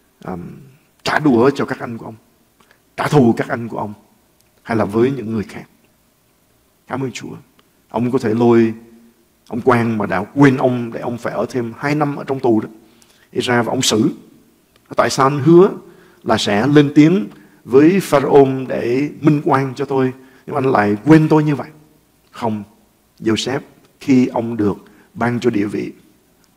Speaker 2: trả đũa cho các anh của ông, trả thù các anh của ông, hay là với những người khác. Cảm ơn Chúa. Ông có thể lôi ông quan mà đã quên ông để ông phải ở thêm 2 năm ở trong tù đó, đi ra và ông xử. Tại sao anh hứa là sẽ lên tiếng với Pharaoh để minh oan cho tôi, nhưng anh lại quên tôi như vậy? Không, Joseph khi ông được ban cho địa vị,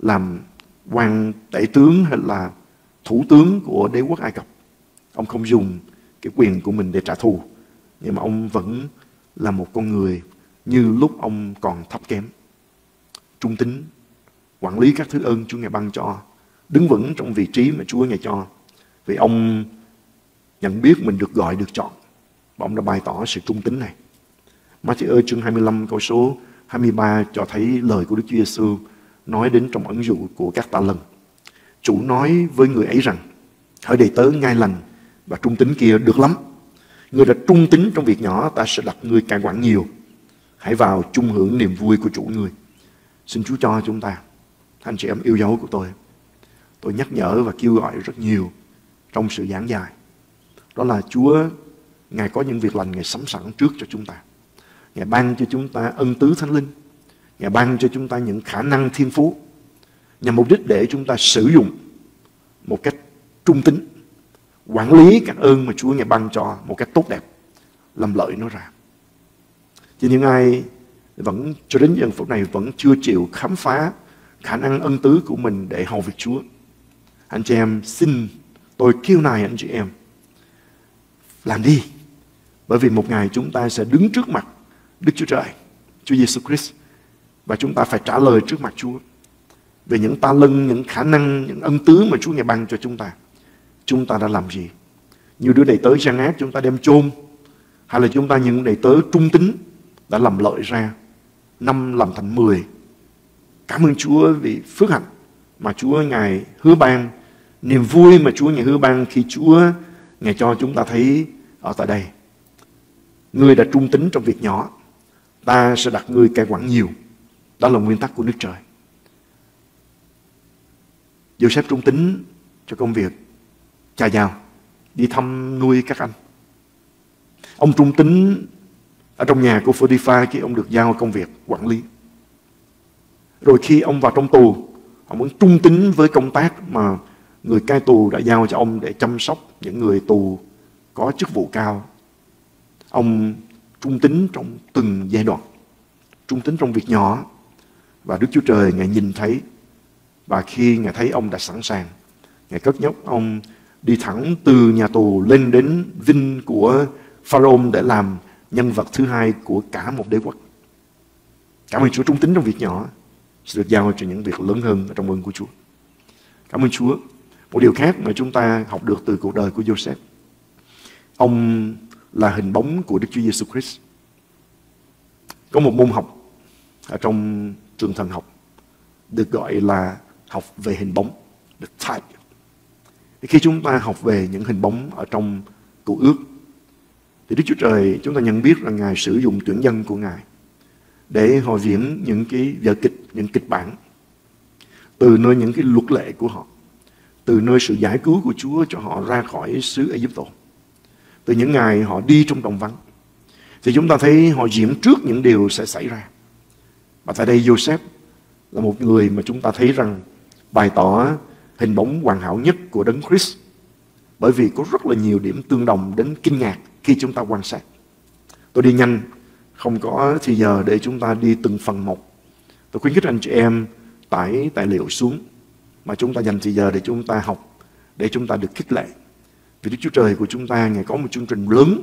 Speaker 2: làm quan tể tướng hay là thủ tướng của đế quốc Ai Cập. Ông không dùng cái quyền của mình để trả thù, nhưng mà ông vẫn là một con người như lúc ông còn thấp kém, trung tín, quản lý các thứ ơn Chúa Ngài ban cho, đứng vững trong vị trí mà Chúa Ngài cho. Vì ông nhận biết mình được gọi, được chọn, và ông đã bày tỏ sự trung tín này. Matthew chương 25 câu số 23 cho thấy lời của Đức Chúa Giêsu nói đến trong ẩn dụ của các ta lần. Chủ nói với người ấy rằng: hỡi đầy tớ ngai lành và trung tín kia, được lắm. Người đã trung tín trong việc nhỏ, ta sẽ đặt ngươi cai quản nhiều. Hãy vào chung hưởng niềm vui của chủ ngươi. Xin Chúa cho chúng ta, anh chị em yêu dấu của tôi nhắc nhở và kêu gọi rất nhiều trong sự giảng dạy. Đó là Chúa, Ngài có những việc lành Ngài sắm sẵn trước cho chúng ta. Ngài ban cho chúng ta ân tứ Thánh Linh. Ngài ban cho chúng ta những khả năng thiên phú, nhằm mục đích để chúng ta sử dụng một cách trung tín, quản lý các ơn mà Chúa Ngài ban cho một cách tốt đẹp, làm lợi nó ra. Chỉ những ai vẫn cho đến giờ phút này vẫn chưa chịu khám phá khả năng ân tứ của mình để hầu việc Chúa, anh chị em xin tôi kêu nài anh chị em làm đi. Bởi vì một ngày chúng ta sẽ đứng trước mặt Đức Chúa Trời, Chúa Giêsu Christ, và chúng ta phải trả lời trước mặt Chúa về những ta lân, những khả năng, những ân tứ mà Chúa Ngài ban cho chúng ta. Chúng ta đã làm gì? Như đứa đầy tớ gian ác chúng ta đem chôn, hay là chúng ta những đầy tớ trung tín đã làm lợi ra, 5 làm thành 10. Cảm ơn Chúa vì phước hạnh mà Chúa Ngài hứa ban, niềm vui mà Chúa Ngài hứa ban khi Chúa Ngài cho chúng ta thấy ở tại đây. Ngươi đã trung tín trong việc nhỏ, ta sẽ đặt ngươi cai quản nhiều. Đó là nguyên tắc của Đức Trời. Joseph trung tín cho công việc cha giao, đi thăm nuôi các anh. Ông trung tín ở trong nhà của Photiphar khi ông được giao công việc quản lý. Rồi khi ông vào trong tù, ông vẫn trung tín với công tác mà người cai tù đã giao cho ông để chăm sóc những người tù có chức vụ cao. Ông trung tín trong từng giai đoạn, trung tín trong việc nhỏ. Và Đức Chúa Trời Ngài nhìn thấy, và khi Ngài thấy ông đã sẵn sàng, Ngài cất nhắc ông đi thẳng từ nhà tù lên đến vinh của Pharaoh để làm nhân vật thứ hai của cả một đế quốc. Cảm ơn Chúa, trung tín trong việc nhỏ sẽ được giao cho những việc lớn hơn trong ơn của Chúa. Cảm ơn Chúa. Một điều khác mà chúng ta học được từ cuộc đời của Joseph, ông là hình bóng của Đức Chúa Giêsu Christ. Có một môn học ở trong trường thần học được gọi là học về hình bóng, the type. Khi chúng ta học về những hình bóng ở trong Cựu Ước, thì Đức Chúa Trời chúng ta nhận biết rằng Ngài sử dụng tuyển dân của Ngài để họ diễn những cái vở kịch, những kịch bản từ nơi những cái luật lệ của họ, từ nơi sự giải cứu của Chúa cho họ ra khỏi xứ Ai Cập, từ những ngày họ đi trong đồng vắng. Thì chúng ta thấy họ diễn trước những điều sẽ xảy ra. Và tại đây Joseph là một người mà chúng ta thấy rằng bày tỏ hình bóng hoàn hảo nhất của Đấng Christ, bởi vì có rất là nhiều điểm tương đồng đến kinh ngạc khi chúng ta quan sát. Tôi đi nhanh, không có thì giờ để chúng ta đi từng phần một. Tôi khuyến khích anh chị em tải tài liệu xuống, mà chúng ta dành thì giờ để chúng ta học, để chúng ta được khích lệ. Vì Đức Chúa Trời của chúng ta, Ngài có một chương trình lớn,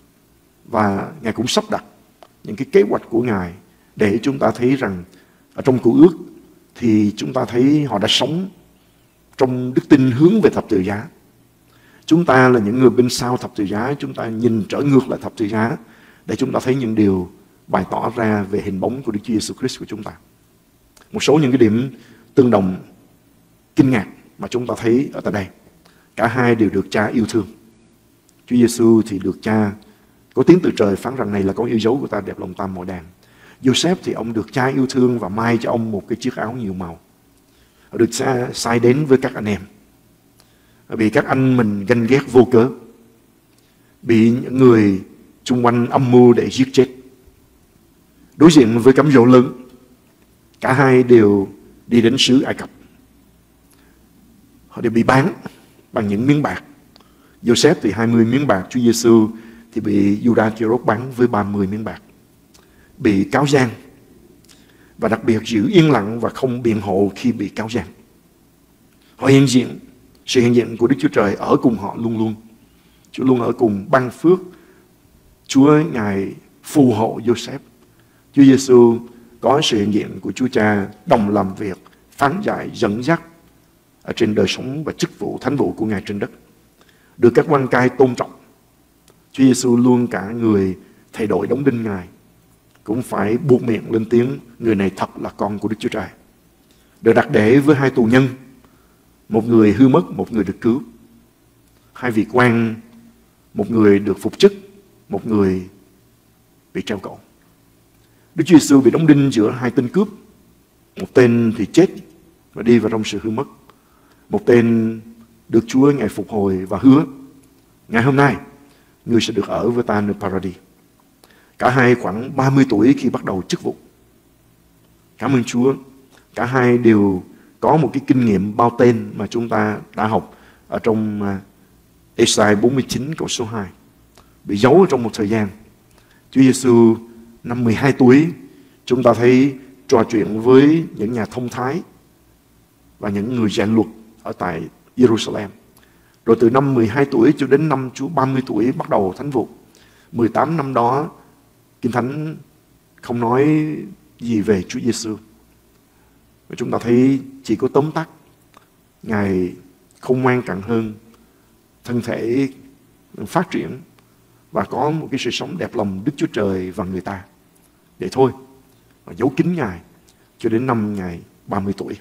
Speaker 2: và Ngài cũng sắp đặt những cái kế hoạch của Ngài để chúng ta thấy rằng ở trong Cựu Ước thì chúng ta thấy họ đã sống trong đức tin hướng về thập tự giá. Chúng ta là những người bên sau thập tự giá, chúng ta nhìn trở ngược lại thập tự giá để chúng ta thấy những điều bày tỏ ra về hình bóng của Đức Chúa Giêsu Christ của chúng ta. Một số những cái điểm tương đồng kinh ngạc mà chúng ta thấy ở tại đây. Cả hai đều được Cha yêu thương. Chúa Giêsu thì được Cha có tiếng từ trời phán rằng này là con yêu dấu của ta, đẹp lòng ta mọi đàn. Joseph thì ông được Cha yêu thương và mai cho ông một cái chiếc áo nhiều màu. Được sai đến với các anh em, vì các anh mình ganh ghét vô cớ, bị những người xung quanh âm mưu để giết chết. Đối diện với cám dỗ lớn, cả hai đều đi đến xứ Ai Cập. Họ đều bị bán bằng những miếng bạc. Joseph thì 20 miếng bạc, Chúa Giêsu thì bị Judas Iscariot bán với 30 miếng bạc. Bị cáo gian, và đặc biệt giữ yên lặng và không biện hộ khi bị cáo giảng. Họ hiện diện, sự hiện diện của Đức Chúa Trời ở cùng họ luôn luôn. Chúa luôn ở cùng, ban phước. Chúa Ngài phù hộ Joseph. Chúa Giêsu có sự hiện diện của Chúa Cha đồng làm việc, phán dạy, dẫn dắt ở trên đời sống và chức vụ, thánh vụ của Ngài trên đất. Được các quan cai tôn trọng. Chúa Giêsu luôn cả người thầy đội đóng đinh Ngài cũng phải buộc miệng lên tiếng người này thật là con của Đức Chúa Trời. Được đặt để với hai tù nhân, một người hư mất, một người được cứu. Hai vị quan, một người được phục chức, một người bị treo cổ. Đức Chúa Giêsu bị đóng đinh giữa hai tên cướp. Một tên thì chết và đi vào trong sự hư mất. Một tên được Chúa Ngài phục hồi và hứa ngày hôm nay ngươi sẽ được ở với ta nơi Paradis. Cả hai khoảng 30 tuổi khi bắt đầu chức vụ. Cảm ơn Chúa. Cả hai đều có một cái kinh nghiệm bao tên mà chúng ta đã học ở trong Ê-sai 49 câu số 2. Bị giấu ở trong một thời gian. Chúa Giêsu năm 12 tuổi, chúng ta thấy trò chuyện với những nhà thông thái và những người dạy luật ở tại Jerusalem. Rồi từ năm 12 tuổi cho đến năm Chúa 30 tuổi bắt đầu thánh vụ. 18 năm đó, Kinh Thánh không nói gì về Chúa Giêsu. Và chúng ta thấy chỉ có tóm tắt, Ngài không ngoan cặn hơn, thân thể phát triển và có một cái sự sống đẹp lòng Đức Chúa Trời và người ta. Vậy thôi, và giấu kín Ngài cho đến năm Ngài 30 tuổi.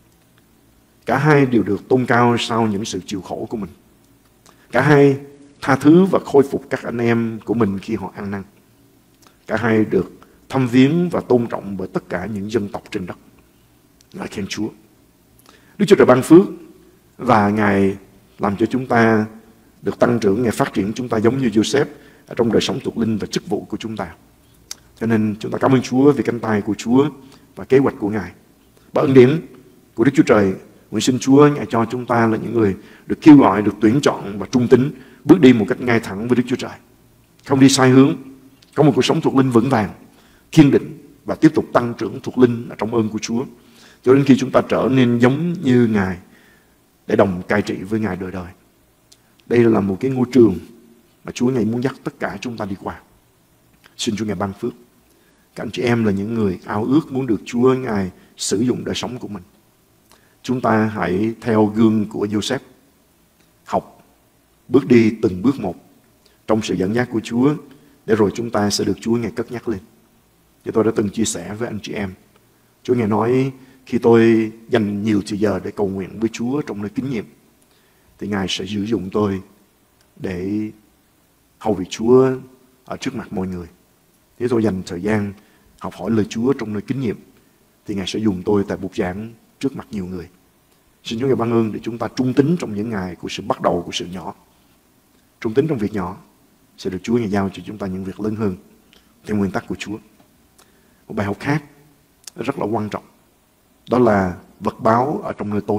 Speaker 2: Cả hai đều được tôn cao sau những sự chịu khổ của mình. Cả hai tha thứ và khôi phục các anh em của mình khi họ ăn năn. Cả hai được thăm viếng và tôn trọng bởi tất cả những dân tộc trên đất. Ngài khen Chúa. Đức Chúa Trời ban phước và Ngài làm cho chúng ta được tăng trưởng, Ngài phát triển chúng ta giống như Joseph ở trong đời sống thuộc linh và chức vụ của chúng ta. Cho nên chúng ta cảm ơn Chúa vì cánh tay của Chúa và kế hoạch của Ngài. Và ân điển của Đức Chúa Trời, nguyện xin Chúa Ngài cho chúng ta là những người được kêu gọi, được tuyển chọn và trung tín, bước đi một cách ngay thẳng với Đức Chúa Trời. Không đi sai hướng, có một cuộc sống thuộc linh vững vàng, kiên định và tiếp tục tăng trưởng thuộc linh ở trong ơn của Chúa. Cho đến khi chúng ta trở nên giống như Ngài để đồng cai trị với Ngài đời đời. Đây là một cái ngôi trường mà Chúa Ngài muốn dắt tất cả chúng ta đi qua. Xin Chúa Ngài ban phước. Các anh chị em là những người ao ước muốn được Chúa Ngài sử dụng đời sống của mình. Chúng ta hãy theo gương của Joseph, học, bước đi từng bước một trong sự dẫn dắt của Chúa, để rồi chúng ta sẽ được Chúa Ngài cất nhắc lên. Như tôi đã từng chia sẻ với anh chị em, Chúa Ngài nói khi tôi dành nhiều thời giờ để cầu nguyện với Chúa trong nơi kính nhiệm, thì Ngài sẽ sử dụng tôi để hầu việc Chúa ở trước mặt mọi người. Nếu tôi dành thời gian học hỏi lời Chúa trong nơi kính nhiệm, thì Ngài sẽ dùng tôi tại bục giảng trước mặt nhiều người. Xin Chúa Ngài ban ơn để chúng ta trung tín trong những ngày của sự bắt đầu của sự nhỏ. Trung tín trong việc nhỏ sẽ được Chúa Ngài giao cho chúng ta những việc lớn hơn theo nguyên tắc của Chúa. Một bài học khác rất là quan trọng, đó là vật báo ở trong nơi tối.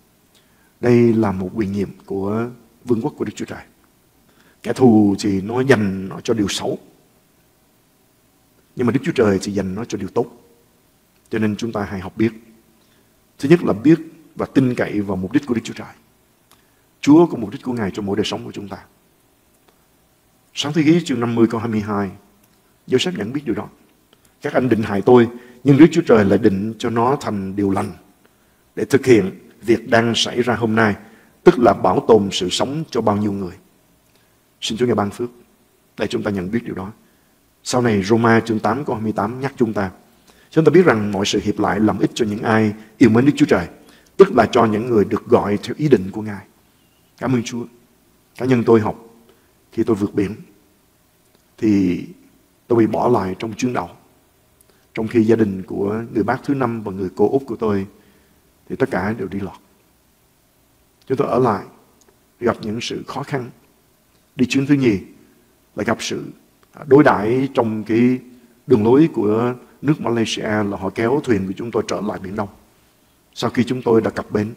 Speaker 2: Đây là một quyền nhiệm của vương quốc của Đức Chúa Trời. Kẻ thù thì nó dành nó cho điều xấu, nhưng mà Đức Chúa Trời thì dành nó cho điều tốt. Cho nên chúng ta hãy học biết. Thứ nhất là biết và tin cậy vào mục đích của Đức Chúa Trời. Chúa có mục đích của Ngài cho mỗi đời sống của chúng ta. Sáng Thế Ký chương 50 câu 22, Joseph nhận biết điều đó. Các anh định hại tôi, nhưng Đức Chúa Trời lại định cho nó thành điều lành để thực hiện việc đang xảy ra hôm nay, tức là bảo tồn sự sống cho bao nhiêu người. Xin Chúa Ngài ban phước để chúng ta nhận biết điều đó. Sau này Roma chương 8 câu 28 nhắc chúng ta biết rằng mọi sự hiệp lại làm ích cho những ai yêu mến Đức Chúa Trời, tức là cho những người được gọi theo ý định của Ngài. Cảm ơn Chúa. Cá nhân tôi học, khi tôi vượt biển thì tôi bị bỏ lại trong chuyến đầu, trong khi gia đình của người bác thứ 5 và người cô út của tôi thì tất cả đều đi lọt. Chúng tôi ở lại, gặp những sự khó khăn. Đi chuyến thứ nhì lại gặp sự đối đãi trong cái đường lối của nước Malaysia, là họ kéo thuyền của chúng tôi trở lại Biển Đông sau khi chúng tôi đã cập bến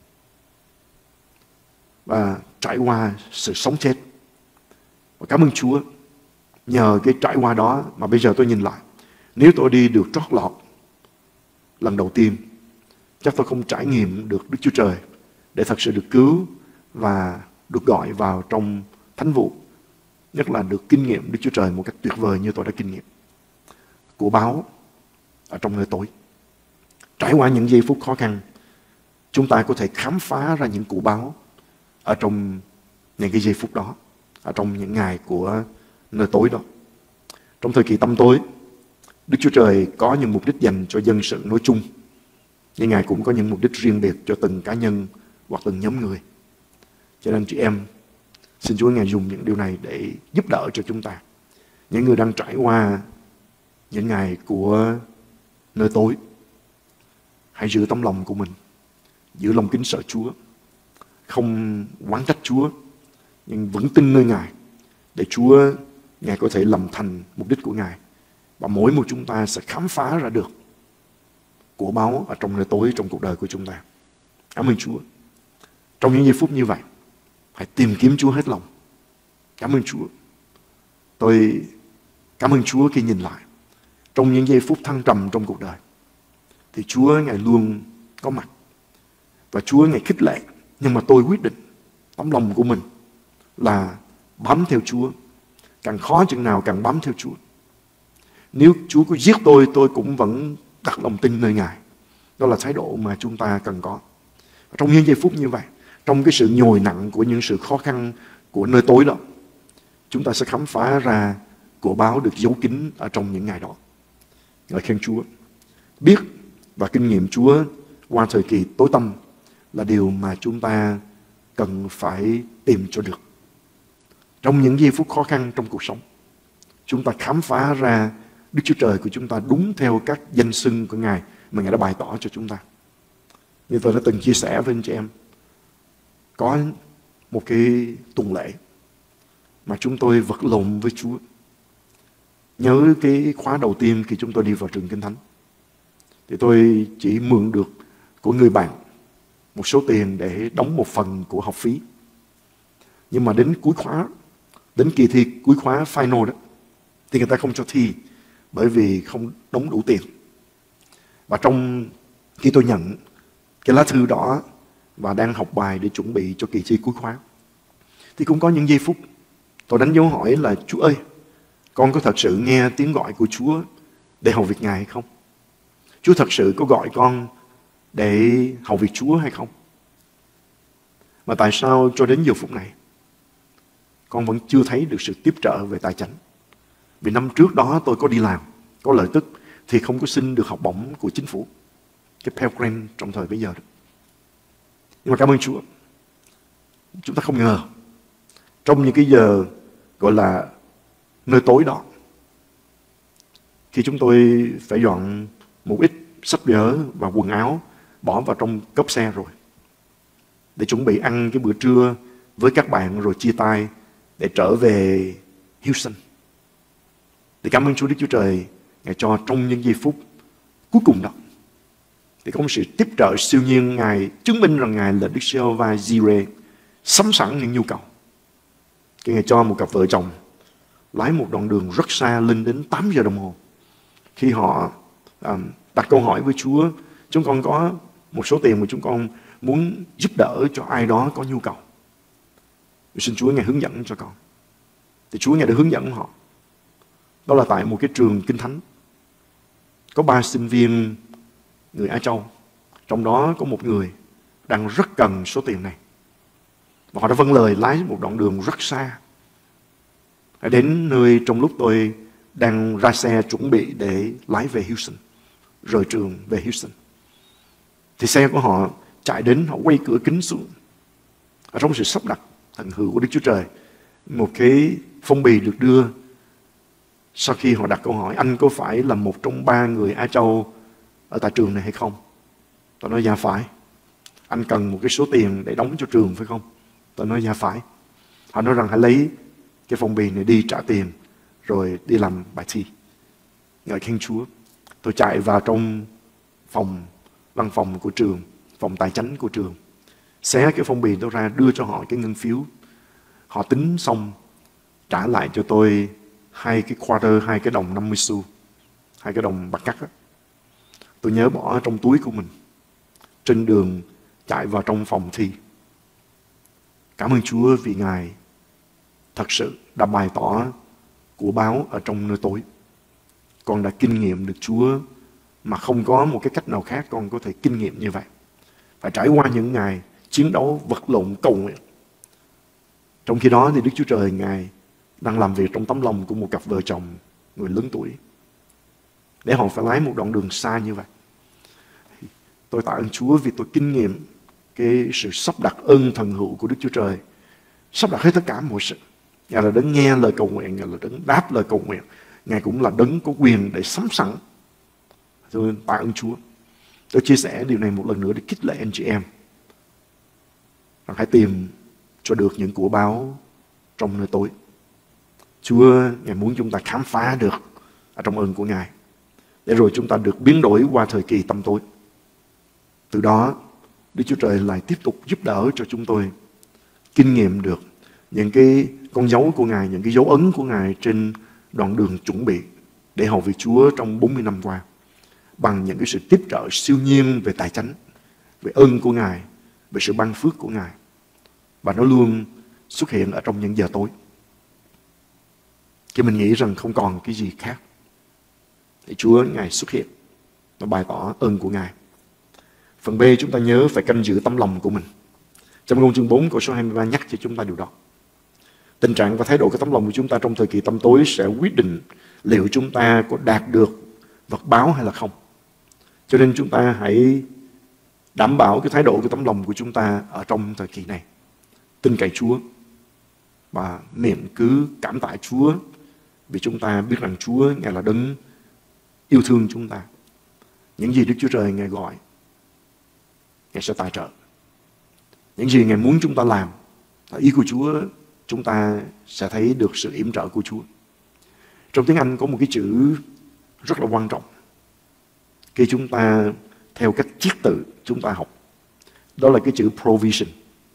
Speaker 2: và trải qua sự sống chết. Và cảm ơn Chúa, nhờ cái trải qua đó mà bây giờ tôi nhìn lại, nếu tôi đi được trót lọt lần đầu tiên, chắc tôi không trải nghiệm được Đức Chúa Trời để thật sự được cứu và được gọi vào trong thánh vụ, nhất là được kinh nghiệm Đức Chúa Trời một cách tuyệt vời như tôi đã kinh nghiệm. Của báo ở trong nơi tối. Trải qua những giây phút khó khăn, chúng ta có thể khám phá ra những của báo ở trong những cái giây phút đó, ở trong những ngày của nơi tối đó. Trong thời kỳ tăm tối, Đức Chúa Trời có những mục đích dành cho dân sự nói chung, nhưng Ngài cũng có những mục đích riêng biệt cho từng cá nhân hoặc từng nhóm người. Cho nên chị em, xin Chúa Ngài dùng những điều này để giúp đỡ cho chúng ta. Những người đang trải qua những ngày của nơi tối, hãy giữ tấm lòng của mình, giữ lòng kính sợ Chúa, không oán trách Chúa, nhưng vững tin nơi Ngài, để Chúa Ngài có thể làm thành mục đích của Ngài. Và mỗi một chúng ta sẽ khám phá ra được của báo ở trong nơi tối trong cuộc đời của chúng ta. Cảm ơn Chúa. Trong những giây phút như vậy, hãy tìm kiếm Chúa hết lòng. Cảm ơn Chúa. Tôi cảm ơn Chúa khi nhìn lại. Trong những giây phút thăng trầm trong cuộc đời, thì Chúa Ngài luôn có mặt. Và Chúa Ngài khích lệ. Nhưng mà tôi quyết định tấm lòng của mình là bám theo Chúa. Càng khó chừng nào càng bám theo Chúa. Nếu Chúa có giết tôi cũng vẫn đặt lòng tin nơi Ngài. Đó là thái độ mà chúng ta cần có. Trong những giây phút như vậy, trong cái sự nhồi nặng của những sự khó khăn của nơi tối đó, chúng ta sẽ khám phá ra của báo được giấu kín ở trong những ngày đó. Ngợi khen Chúa. Biết và kinh nghiệm Chúa qua thời kỳ tối tăm là điều mà chúng ta cần phải tìm cho được. Trong những giây phút khó khăn trong cuộc sống, chúng ta khám phá ra Đức Chúa Trời của chúng ta đúng theo các danh xưng của Ngài mà Ngài đã bày tỏ cho chúng ta. Như tôi đã từng chia sẻ với anh chị em, có một cái tuần lễ mà chúng tôi vật lộn với Chúa. Nhớ cái khóa đầu tiên khi chúng tôi đi vào trường Kinh Thánh, thì tôi chỉ mượn được của người bạn một số tiền để đóng một phần của học phí. Nhưng mà đến cuối khóa, đến kỳ thi cuối khóa final đó, thì người ta không cho thi bởi vì không đóng đủ tiền. Và trong khi tôi nhận cái lá thư đó và đang học bài để chuẩn bị cho kỳ thi cuối khóa, thì cũng có những giây phút tôi đánh dấu hỏi là: Chúa ơi, con có thật sự nghe tiếng gọi của Chúa để hầu việc Ngài hay không? Chúa thật sự có gọi con để hầu việc Chúa hay không? Mà tại sao cho đến giờ phút này con vẫn chưa thấy được sự tiếp trợ về tài chánh? Vì năm trước đó tôi có đi làm, có lợi tức, thì không có xin được học bổng của chính phủ, cái Pell Grant trong thời bấy giờ đó. Nhưng mà cảm ơn Chúa, chúng ta không ngờ trong những cái giờ gọi là nơi tối đó, khi chúng tôi phải dọn một ít sách vở và quần áo bỏ vào trong cốp xe rồi, để chuẩn bị ăn cái bữa trưa với các bạn rồi chia tay để trở về Houston. Thì cảm ơn Chúa Đức Chúa Trời, Ngài cho trong những giây phút cuối cùng đó thì có một sự tiếp trợ siêu nhiên. Ngài chứng minh rằng Ngài là Đức Giê-hô-va Jireh, sắm sẵn những nhu cầu. Khi Ngài cho một cặp vợ chồng lái một đoạn đường rất xa, lên đến 8 giờ đồng hồ. Khi họ đặt câu hỏi với Chúa: chúng con có một số tiền mà chúng con muốn giúp đỡ cho ai đó có nhu cầu, xin Chúa Ngài hướng dẫn cho con. Thì Chúa Ngài đã hướng dẫn họ. Đó là tại một cái trường Kinh Thánh, có 3 sinh viên người Á Châu, trong đó có một người đang rất cần số tiền này, và họ đã vâng lời lái một đoạn đường rất xa. Đến nơi trong lúc tôi đang ra xe chuẩn bị để lái về Houston, rời trường về Houston, thì xe của họ chạy đến, họ quay cửa kính xuống. Ở trong sự sắp đặt thần hữu của Đức Chúa Trời, một cái phong bì được đưa. Sau khi họ đặt câu hỏi: anh có phải là một trong 3 người Á Châu ở tại trường này hay không? Tôi nói dạ phải. Anh cần một cái số tiền để đóng cho trường phải không? Tôi nói dạ phải. Họ nói rằng hãy lấy cái phong bì này đi trả tiền rồi đi làm bài thi. Ngợi khen Chúa. Tôi chạy vào trong văn phòng của trường, phòng tài chánh của trường, xé cái phong bì tôi ra, đưa cho họ cái ngân phiếu. Họ tính xong trả lại cho tôi 2 cái quarter, 2 cái đồng 50 xu, 2 cái đồng bạc cắt đó. tôi nhớ bỏ trong túi của mình trên đường chạy vào trong phòng thi. Cảm ơn Chúa vì Ngài thật sự đã bày tỏ của báo ở trong nơi tối. Con đã kinh nghiệm được Chúa mà không có một cái cách nào khác con có thể kinh nghiệm như vậy. Phải trải qua những ngày chiến đấu, vật lộn, cầu nguyện. Trong khi đó thì Đức Chúa Trời Ngài đang làm việc trong tấm lòng của một cặp vợ chồng người lớn tuổi, để họ phải lái một đoạn đường xa như vậy. Tôi tạ ơn Chúa vì tôi kinh nghiệm cái sự sắp đặt ơn thần hữu của Đức Chúa Trời, sắp đặt hết tất cả mọi sự. Ngài là đấng nghe lời cầu nguyện, Ngài là đấng đáp lời cầu nguyện, Ngài cũng là đấng có quyền để sắm sẵn. Tôi tạ ơn Chúa. Tôi chia sẻ điều này một lần nữa để khích lệ anh chị em rằng hãy tìm cho được những của báo trong nơi tối. Chúa Ngài muốn chúng ta khám phá được ở trong ơn của Ngài, để rồi chúng ta được biến đổi qua thời kỳ tăm tối. Từ đó Đức Chúa Trời lại tiếp tục giúp đỡ cho chúng tôi kinh nghiệm được những cái con dấu của Ngài, những cái dấu ấn của Ngài trên đoạn đường chuẩn bị để hầu việc Chúa trong 40 năm qua, bằng những cái sự tiếp trợ siêu nhiên về tài chánh, về ơn của Ngài, về sự ban phước của Ngài. Và nó luôn xuất hiện ở trong những giờ tối, khi mình nghĩ rằng không còn cái gì khác, thì Chúa Ngài xuất hiện và bày tỏ ơn của Ngài. Phần B, chúng ta nhớ phải canh giữ tấm lòng của mình. Trong Ngôn chương 4 câu số 23 nhắc cho chúng ta điều đó. Tình trạng và thái độ của tấm lòng của chúng ta trong thời kỳ tăm tối sẽ quyết định liệu chúng ta có đạt được vật báo hay là không. Cho nên chúng ta hãy đảm bảo cái thái độ của tấm lòng của chúng ta ở trong thời kỳ này. Tin cậy Chúa và miệng cứ cảm tạ Chúa, vì chúng ta biết rằng Chúa Ngài là đấng yêu thương chúng ta. Những gì Đức Chúa Trời Ngài gọi, Ngài sẽ tài trợ. Những gì Ngài muốn chúng ta làm, là ý của Chúa, chúng ta sẽ thấy được sự yểm trợ của Chúa. Trong tiếng Anh có một cái chữ rất là quan trọng khi chúng ta theo cách chiết tự chúng ta học. Đó là cái chữ provision,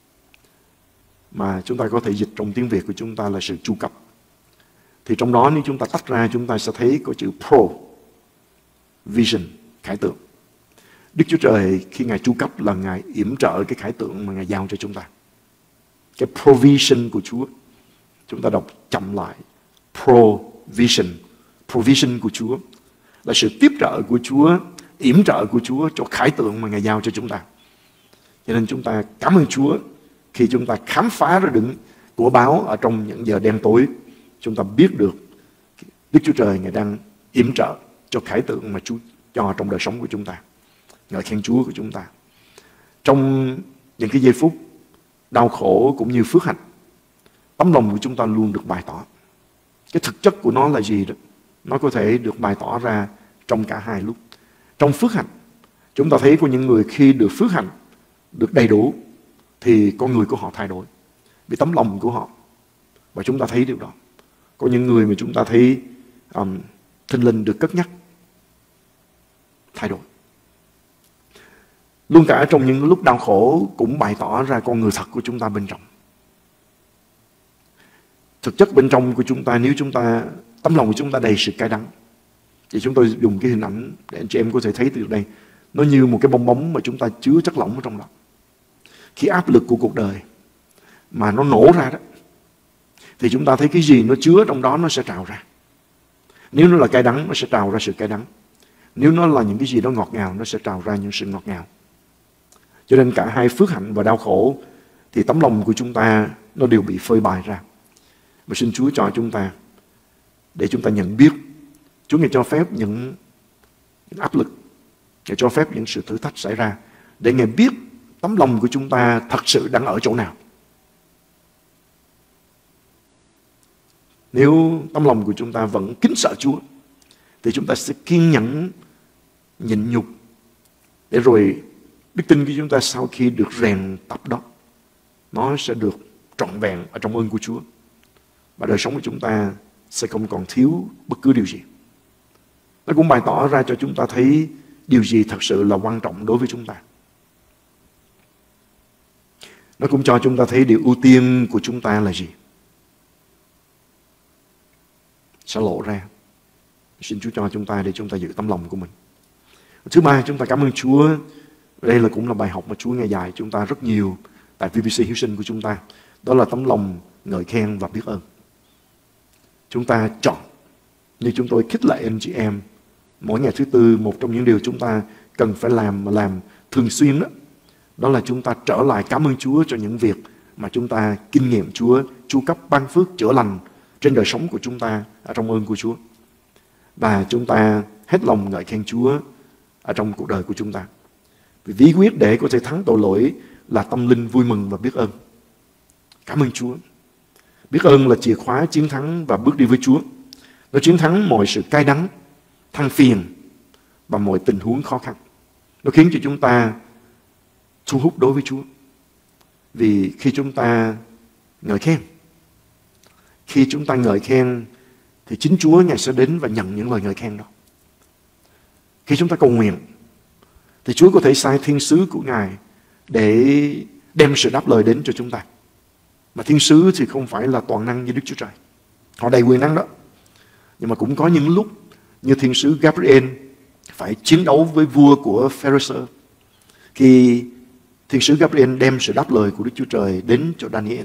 Speaker 2: mà chúng ta có thể dịch trong tiếng Việt của chúng ta là sự chu cấp. Thì trong đó nếu chúng ta tách ra, chúng ta sẽ thấy có chữ provision, khải tượng. Đức Chúa Trời khi Ngài chu cấp là Ngài yểm trợ cái khải tượng mà Ngài giao cho chúng ta. Cái provision của Chúa, chúng ta đọc chậm lại, provision của Chúa là sự tiếp trợ của Chúa, yểm trợ của Chúa cho khải tượng mà Ngài giao cho chúng ta. Cho nên chúng ta cảm ơn Chúa khi chúng ta khám phá ra được của báo ở trong những giờ đen tối. Chúng ta biết được Đức Chúa Trời Ngài đang yểm trợ cho khải tượng mà Chúa cho trong đời sống của chúng ta. Ngợi khen Chúa của chúng ta. Trong những cái giây phút đau khổ cũng như phước hạnh, tấm lòng của chúng ta luôn được bày tỏ. Cái thực chất của nó là gì đó, nó có thể được bày tỏ ra trong cả hai lúc. Trong phước hạnh, chúng ta thấy có những người khi được phước hạnh, được đầy đủ, thì con người của họ thay đổi vì tấm lòng của họ. Và chúng ta thấy điều đó. Có những người mà chúng ta thấy thinh linh được cất nhắc, thay đổi. Luôn cả trong những lúc đau khổ cũng bày tỏ ra con người thật của chúng ta bên trong. Thực chất bên trong của chúng ta, nếu chúng ta tấm lòng của chúng ta đầy sự cay đắng, thì chúng tôi dùng cái hình ảnh để anh chị em có thể thấy từ đây. Nó như một cái bong bóng mà chúng ta chứa chất lỏng ở trong đó. Khi áp lực của cuộc đời mà nó nổ ra đó, thì chúng ta thấy cái gì nó chứa trong đó nó sẽ trào ra. Nếu nó là cay đắng, nó sẽ trào ra sự cay đắng. Nếu nó là những cái gì đó ngọt ngào, nó sẽ trào ra những sự ngọt ngào. Cho nên cả hai phước hạnh và đau khổ, thì tấm lòng của chúng ta nó đều bị phơi bày ra. Và xin Chúa cho chúng ta, để chúng ta nhận biết. Chúa Ngài cho phép những áp lực, Ngài cho phép những sự thử thách xảy ra, để Ngài biết tấm lòng của chúng ta thật sự đang ở chỗ nào. Nếu tấm lòng của chúng ta vẫn kính sợ Chúa, thì chúng ta sẽ kiên nhẫn nhịn nhục, để rồi đức tin của chúng ta sau khi được rèn tập đó, nó sẽ được trọn vẹn ở trong ơn của Chúa. Và đời sống của chúng ta sẽ không còn thiếu bất cứ điều gì. Nó cũng bày tỏ ra cho chúng ta thấy điều gì thật sự là quan trọng đối với chúng ta. Nó cũng cho chúng ta thấy điều ưu tiên của chúng ta là gì, sẽ lộ ra. Xin Chúa cho chúng ta để chúng ta giữ tấm lòng của mình. Thứ ba, chúng ta cảm ơn Chúa. Đây cũng là bài học mà Chúa Ngài dạy chúng ta rất nhiều tại VBC Hiếu Sinh của chúng ta. Đó là tấm lòng ngợi khen và biết ơn. Chúng ta chọn, như chúng tôi khích lệ anh chị em, mỗi ngày thứ Tư, một trong những điều chúng ta cần phải làm mà làm thường xuyên đó là chúng ta trở lại cảm ơn Chúa cho những việc mà chúng ta kinh nghiệm Chúa chu cấp ban phước chữa lành trên đời sống của chúng ta ở trong ơn của Chúa. Và chúng ta hết lòng ngợi khen Chúa ở trong cuộc đời của chúng ta. Vì bí quyết để có thể thắng tội lỗi là tâm linh vui mừng và biết ơn. Cảm ơn Chúa. Biết ơn là chìa khóa chiến thắng và bước đi với Chúa. Nó chiến thắng mọi sự cay đắng, than phiền và mọi tình huống khó khăn. Nó khiến cho chúng ta thu hút đối với Chúa. Vì khi chúng ta ngợi khen, thì chính Chúa Ngài sẽ đến và nhận những lời ngợi khen đó. Khi chúng ta cầu nguyện thì Chúa có thể sai thiên sứ của Ngài để đem sự đáp lời đến cho chúng ta. Mà thiên sứ thì không phải là toàn năng như Đức Chúa Trời. Họ đầy quyền năng đó. Nhưng mà cũng có những lúc như thiên sứ Gabriel phải chiến đấu với vua của Pharaoh. Khi thiên sứ Gabriel đem sự đáp lời của Đức Chúa Trời đến cho Daniel.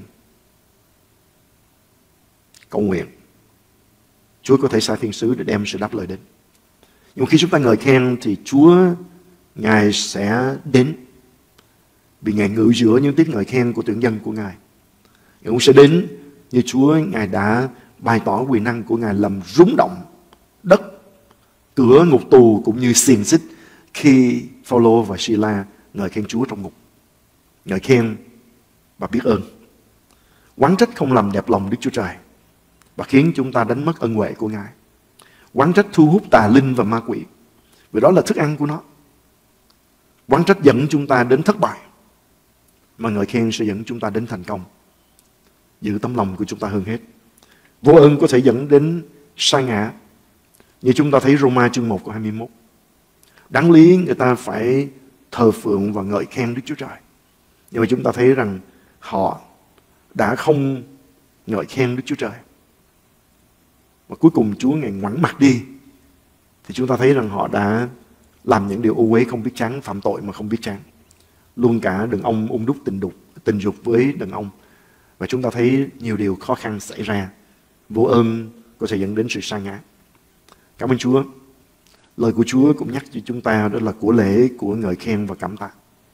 Speaker 2: Cầu nguyện, Chúa có thể sai thiên sứ để đem sự đáp lời đến. Nhưng khi chúng ta ngợi khen thì Chúa Ngài sẽ đến. Vì Ngài ngự giữa những tiếng ngợi khen của tượng dân của Ngài. Ngài cũng sẽ đến như Chúa Ngài đã bày tỏ quyền năng của Ngài làm rung động đất, cửa ngục tù cũng như xiềng xích khi Phao-lô và Si-la ngợi khen Chúa trong ngục. Ngợi khen và biết ơn. Oán trách không làm đẹp lòng Đức Chúa Trời và khiến chúng ta đánh mất ân huệ của Ngài. Oán trách thu hút tà linh và ma quỷ, vì đó là thức ăn của nó. Oán trách dẫn chúng ta đến thất bại, mà ngợi khen sẽ dẫn chúng ta đến thành công. Giữ tấm lòng của chúng ta hơn hết. Vô ơn có thể dẫn đến sa ngã, như chúng ta thấy Roma chương 1 câu 21. Đáng lý người ta phải thờ phượng và ngợi khen Đức Chúa Trời, nhưng mà chúng ta thấy rằng họ đã không ngợi khen Đức Chúa Trời. Và cuối cùng Chúa Ngài ngoảnh mặt đi, thì chúng ta thấy rằng họ đã làm những điều ô uế không biết chán, phạm tội mà không biết chán. Luôn cả đàn ông đúc tình dục với đàn ông. Và chúng ta thấy nhiều điều khó khăn xảy ra. Vô ơn có thể dẫn đến sự sa ngã. Cảm ơn Chúa. Lời của Chúa cũng nhắc cho chúng ta đó là của lễ của ngợi khen và cảm tạ.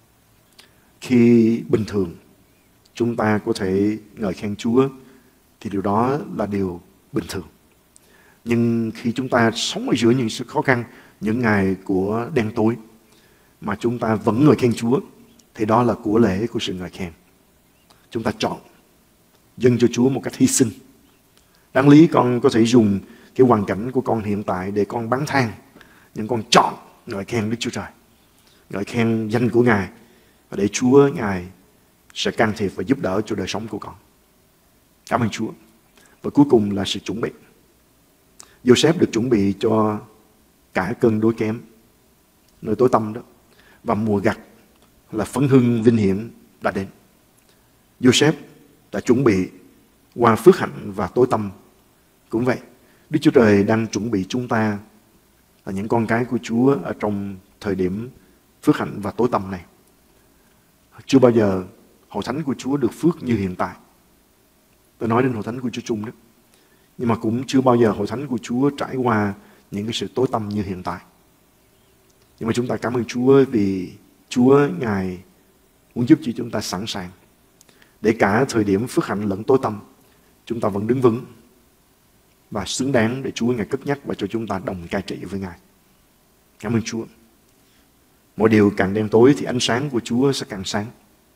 Speaker 2: Khi bình thường chúng ta có thể ngợi khen Chúa thì điều đó là điều bình thường. Nhưng khi chúng ta sống ở giữa những sự khó khăn, những ngày của đen tối, mà chúng ta vẫn ngợi khen Chúa, thì đó là của lễ của sự ngợi khen. Chúng ta chọn dâng cho Chúa một cách hy sinh. Đáng lý con có thể dùng cái hoàn cảnh của con hiện tại để con bán than, nhưng con chọn ngợi khen Đức Chúa Trời, ngợi khen danh của Ngài, và để Chúa Ngài sẽ can thiệp và giúp đỡ cho đời sống của con. Cảm ơn Chúa. Và cuối cùng là sự chuẩn bị. Joseph được chuẩn bị cho cả cơn đói kém, nơi tối tăm đó, và mùa gặt là phấn hưng vinh hiển đã đến. Joseph đã chuẩn bị qua phước hạnh và tối tăm. Cũng vậy, Đức Chúa Trời đang chuẩn bị chúng ta là những con cái của Chúa ở trong thời điểm phước hạnh và tối tăm này. Chưa bao giờ hội thánh của Chúa được phước như hiện tại. Tôi nói đến hội thánh của Chúa chung đó. Nhưng mà cũng chưa bao giờ hội thánh của Chúa trải qua những cái sự tối tăm như hiện tại. Nhưng mà chúng ta cảm ơn Chúa vì Chúa Ngài muốn giúp cho chúng ta sẵn sàng để cả thời điểm phước hạnh lẫn tối tăm chúng ta vẫn đứng vững và xứng đáng để Chúa Ngài cất nhắc và cho chúng ta đồng cai trị với Ngài. Cảm ơn Chúa. Mọi điều càng đen tối thì ánh sáng của Chúa sẽ càng sáng.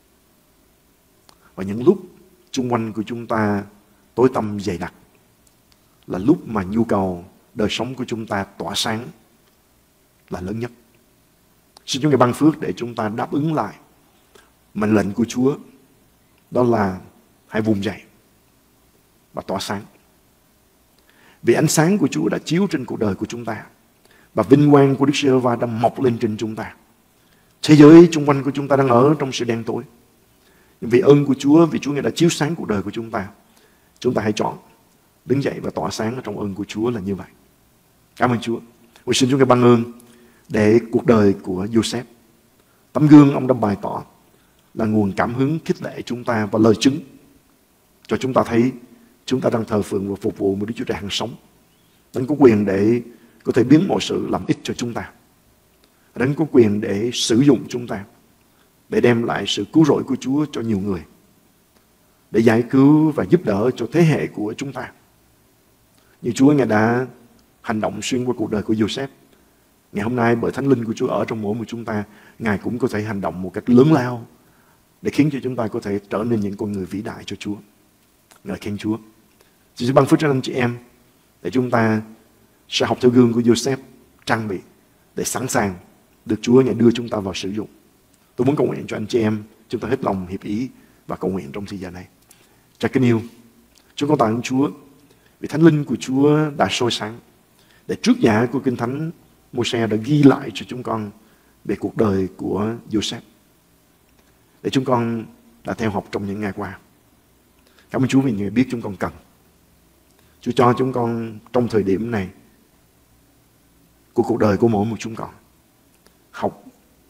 Speaker 2: Và những lúc xung quanh của chúng ta tối tăm dày đặc là lúc mà nhu cầu đời sống của chúng ta tỏa sáng là lớn nhất. Xin Chúa Ngài ban phước để chúng ta đáp ứng lại mệnh lệnh của Chúa, đó là hãy vùng dậy và tỏa sáng. Vì ánh sáng của Chúa đã chiếu trên cuộc đời của chúng ta, và vinh quang của Đức Giê-hô-va đã mọc lên trên chúng ta. Thế giới xung quanh của chúng ta đang ở trong sự đen tối. Nhưng vì ơn của Chúa, vì Chúa Ngài đã chiếu sáng cuộc đời của chúng ta hãy chọn đứng dậy và tỏa sáng ở trong ơn của Chúa là như vậy. Cảm ơn Chúa. Xin Chúa Ngài ban ơn để cuộc đời của Joseph, tấm gương ông đã bày tỏ, là nguồn cảm hứng khích lệ chúng ta và lời chứng cho chúng ta thấy chúng ta đang thờ phượng và phục vụ một Đức Chúa Trời hằng sống. Đấng có quyền để có thể biến mọi sự làm ích cho chúng ta. Đấng có quyền để sử dụng chúng ta, để đem lại sự cứu rỗi của Chúa cho nhiều người, để giải cứu và giúp đỡ cho thế hệ của chúng ta. Như Chúa Ngài đã hành động xuyên qua cuộc đời của Joseph, ngày hôm nay bởi Thánh Linh của Chúa ở trong mỗi một chúng ta, Ngài cũng có thể hành động một cách lớn lao để khiến cho chúng ta có thể trở nên những con người vĩ đại cho Chúa. Ngợi khen Chúa. Xin Chúa ban phước cho anh chị em để chúng ta sẽ học theo gương của Joseph, trang bị để sẵn sàng được Chúa Ngài đưa chúng ta vào sử dụng. Tôi muốn cầu nguyện cho anh chị em, chúng ta hết lòng hiệp ý và cầu nguyện trong thời gian này. Cha kính yêu, chúng con tạ ơn Chúa vì Thánh Linh của Chúa đã soi sáng, để trước giả của Kinh Thánh Môi-se đã ghi lại cho chúng con về cuộc đời của Joseph, để chúng con đã theo học trong những ngày qua. Cảm ơn Chúa vì Ngài biết chúng con cần. Chúa cho chúng con trong thời điểm này của cuộc đời của mỗi một chúng con học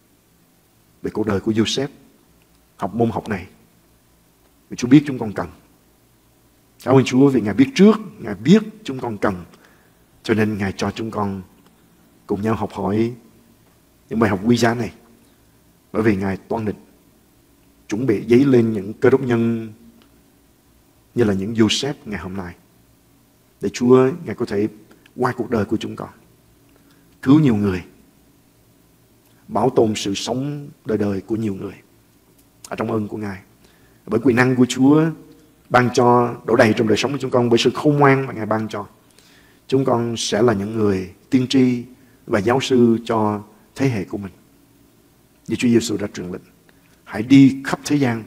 Speaker 2: về cuộc đời của Joseph, học môn học này vì Chúa biết chúng con cần. Cảm ơn Chúa vì Ngài biết trước, Ngài biết chúng con cần, cho nên Ngài cho chúng con cùng nhau học hỏi những bài học quý giá này. Bởi vì Ngài toan định chuẩn bị dấy lên những cơ đốc nhân như là những Joseph ngày hôm nay, để Chúa Ngài có thể qua cuộc đời của chúng con cứu nhiều người, bảo tồn sự sống đời đời của nhiều người ở trong ơn của Ngài. Bởi quyền năng của Chúa ban cho đổ đầy trong đời sống của chúng con, bởi sự khôn ngoan mà Ngài ban cho, chúng con sẽ là những người tiên tri và giáo sư cho thế hệ của mình. Như Chúa Giêsu đã truyền lệnh, hãy đi khắp thế gian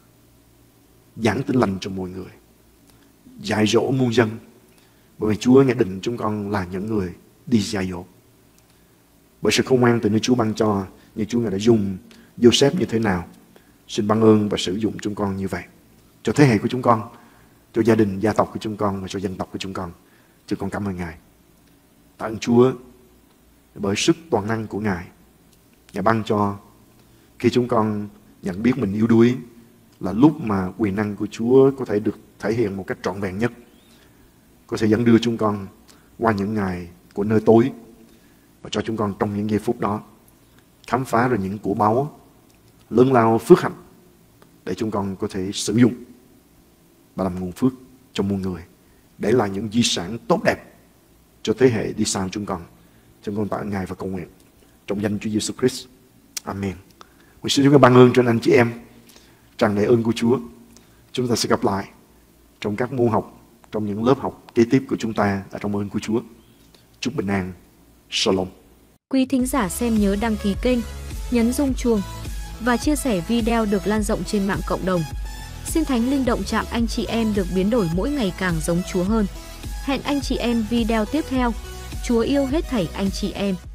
Speaker 2: giảng tin lành cho mọi người, dạy dỗ muôn dân. Bởi vì Chúa Ngài định chúng con là những người đi dạy dỗ. Bởi sự khôn ngoan từ nơi Chúa ban cho, như Chúa Ngài đã dùng Joseph như thế nào, xin ban ơn và sử dụng chúng con như vậy cho thế hệ của chúng con, cho gia đình, gia tộc của chúng con và cho dân tộc của chúng con. Chúng con cảm ơn Ngài. Tạ ơn Chúa bởi sức toàn năng của Ngài, Ngài ban cho khi chúng con nhận biết mình yếu đuối là lúc mà quyền năng của Chúa có thể được thể hiện một cách trọn vẹn nhất, có thể dẫn đưa chúng con qua những ngày của nơi tối, và cho chúng con trong những giây phút đó khám phá ra những của báu lớn lao phước hạnh để chúng con có thể sử dụng và làm nguồn phước cho muôn người, để lại những di sản tốt đẹp cho thế hệ đi sau chúng con. Chúng con tạ ơn Ngài và cầu nguyện trong danh Chúa Giêsu Christ. Amen. Nguyện xin chúng con ban ơn trên anh chị em, tràn đầy ơn của Chúa. Chúng ta sẽ gặp lại trong các môn học, trong những lớp học kế tiếp của chúng ta ở trong ơn của Chúa. Chúc bình an. Shalom.
Speaker 3: Quý thính giả xem nhớ đăng ký kênh, nhấn rung chuông và chia sẻ video được lan rộng trên mạng cộng đồng. Xin Thánh Linh động chạm anh chị em được biến đổi mỗi ngày càng giống Chúa hơn. Hẹn anh chị em video tiếp theo. Chúa yêu hết thảy anh chị em.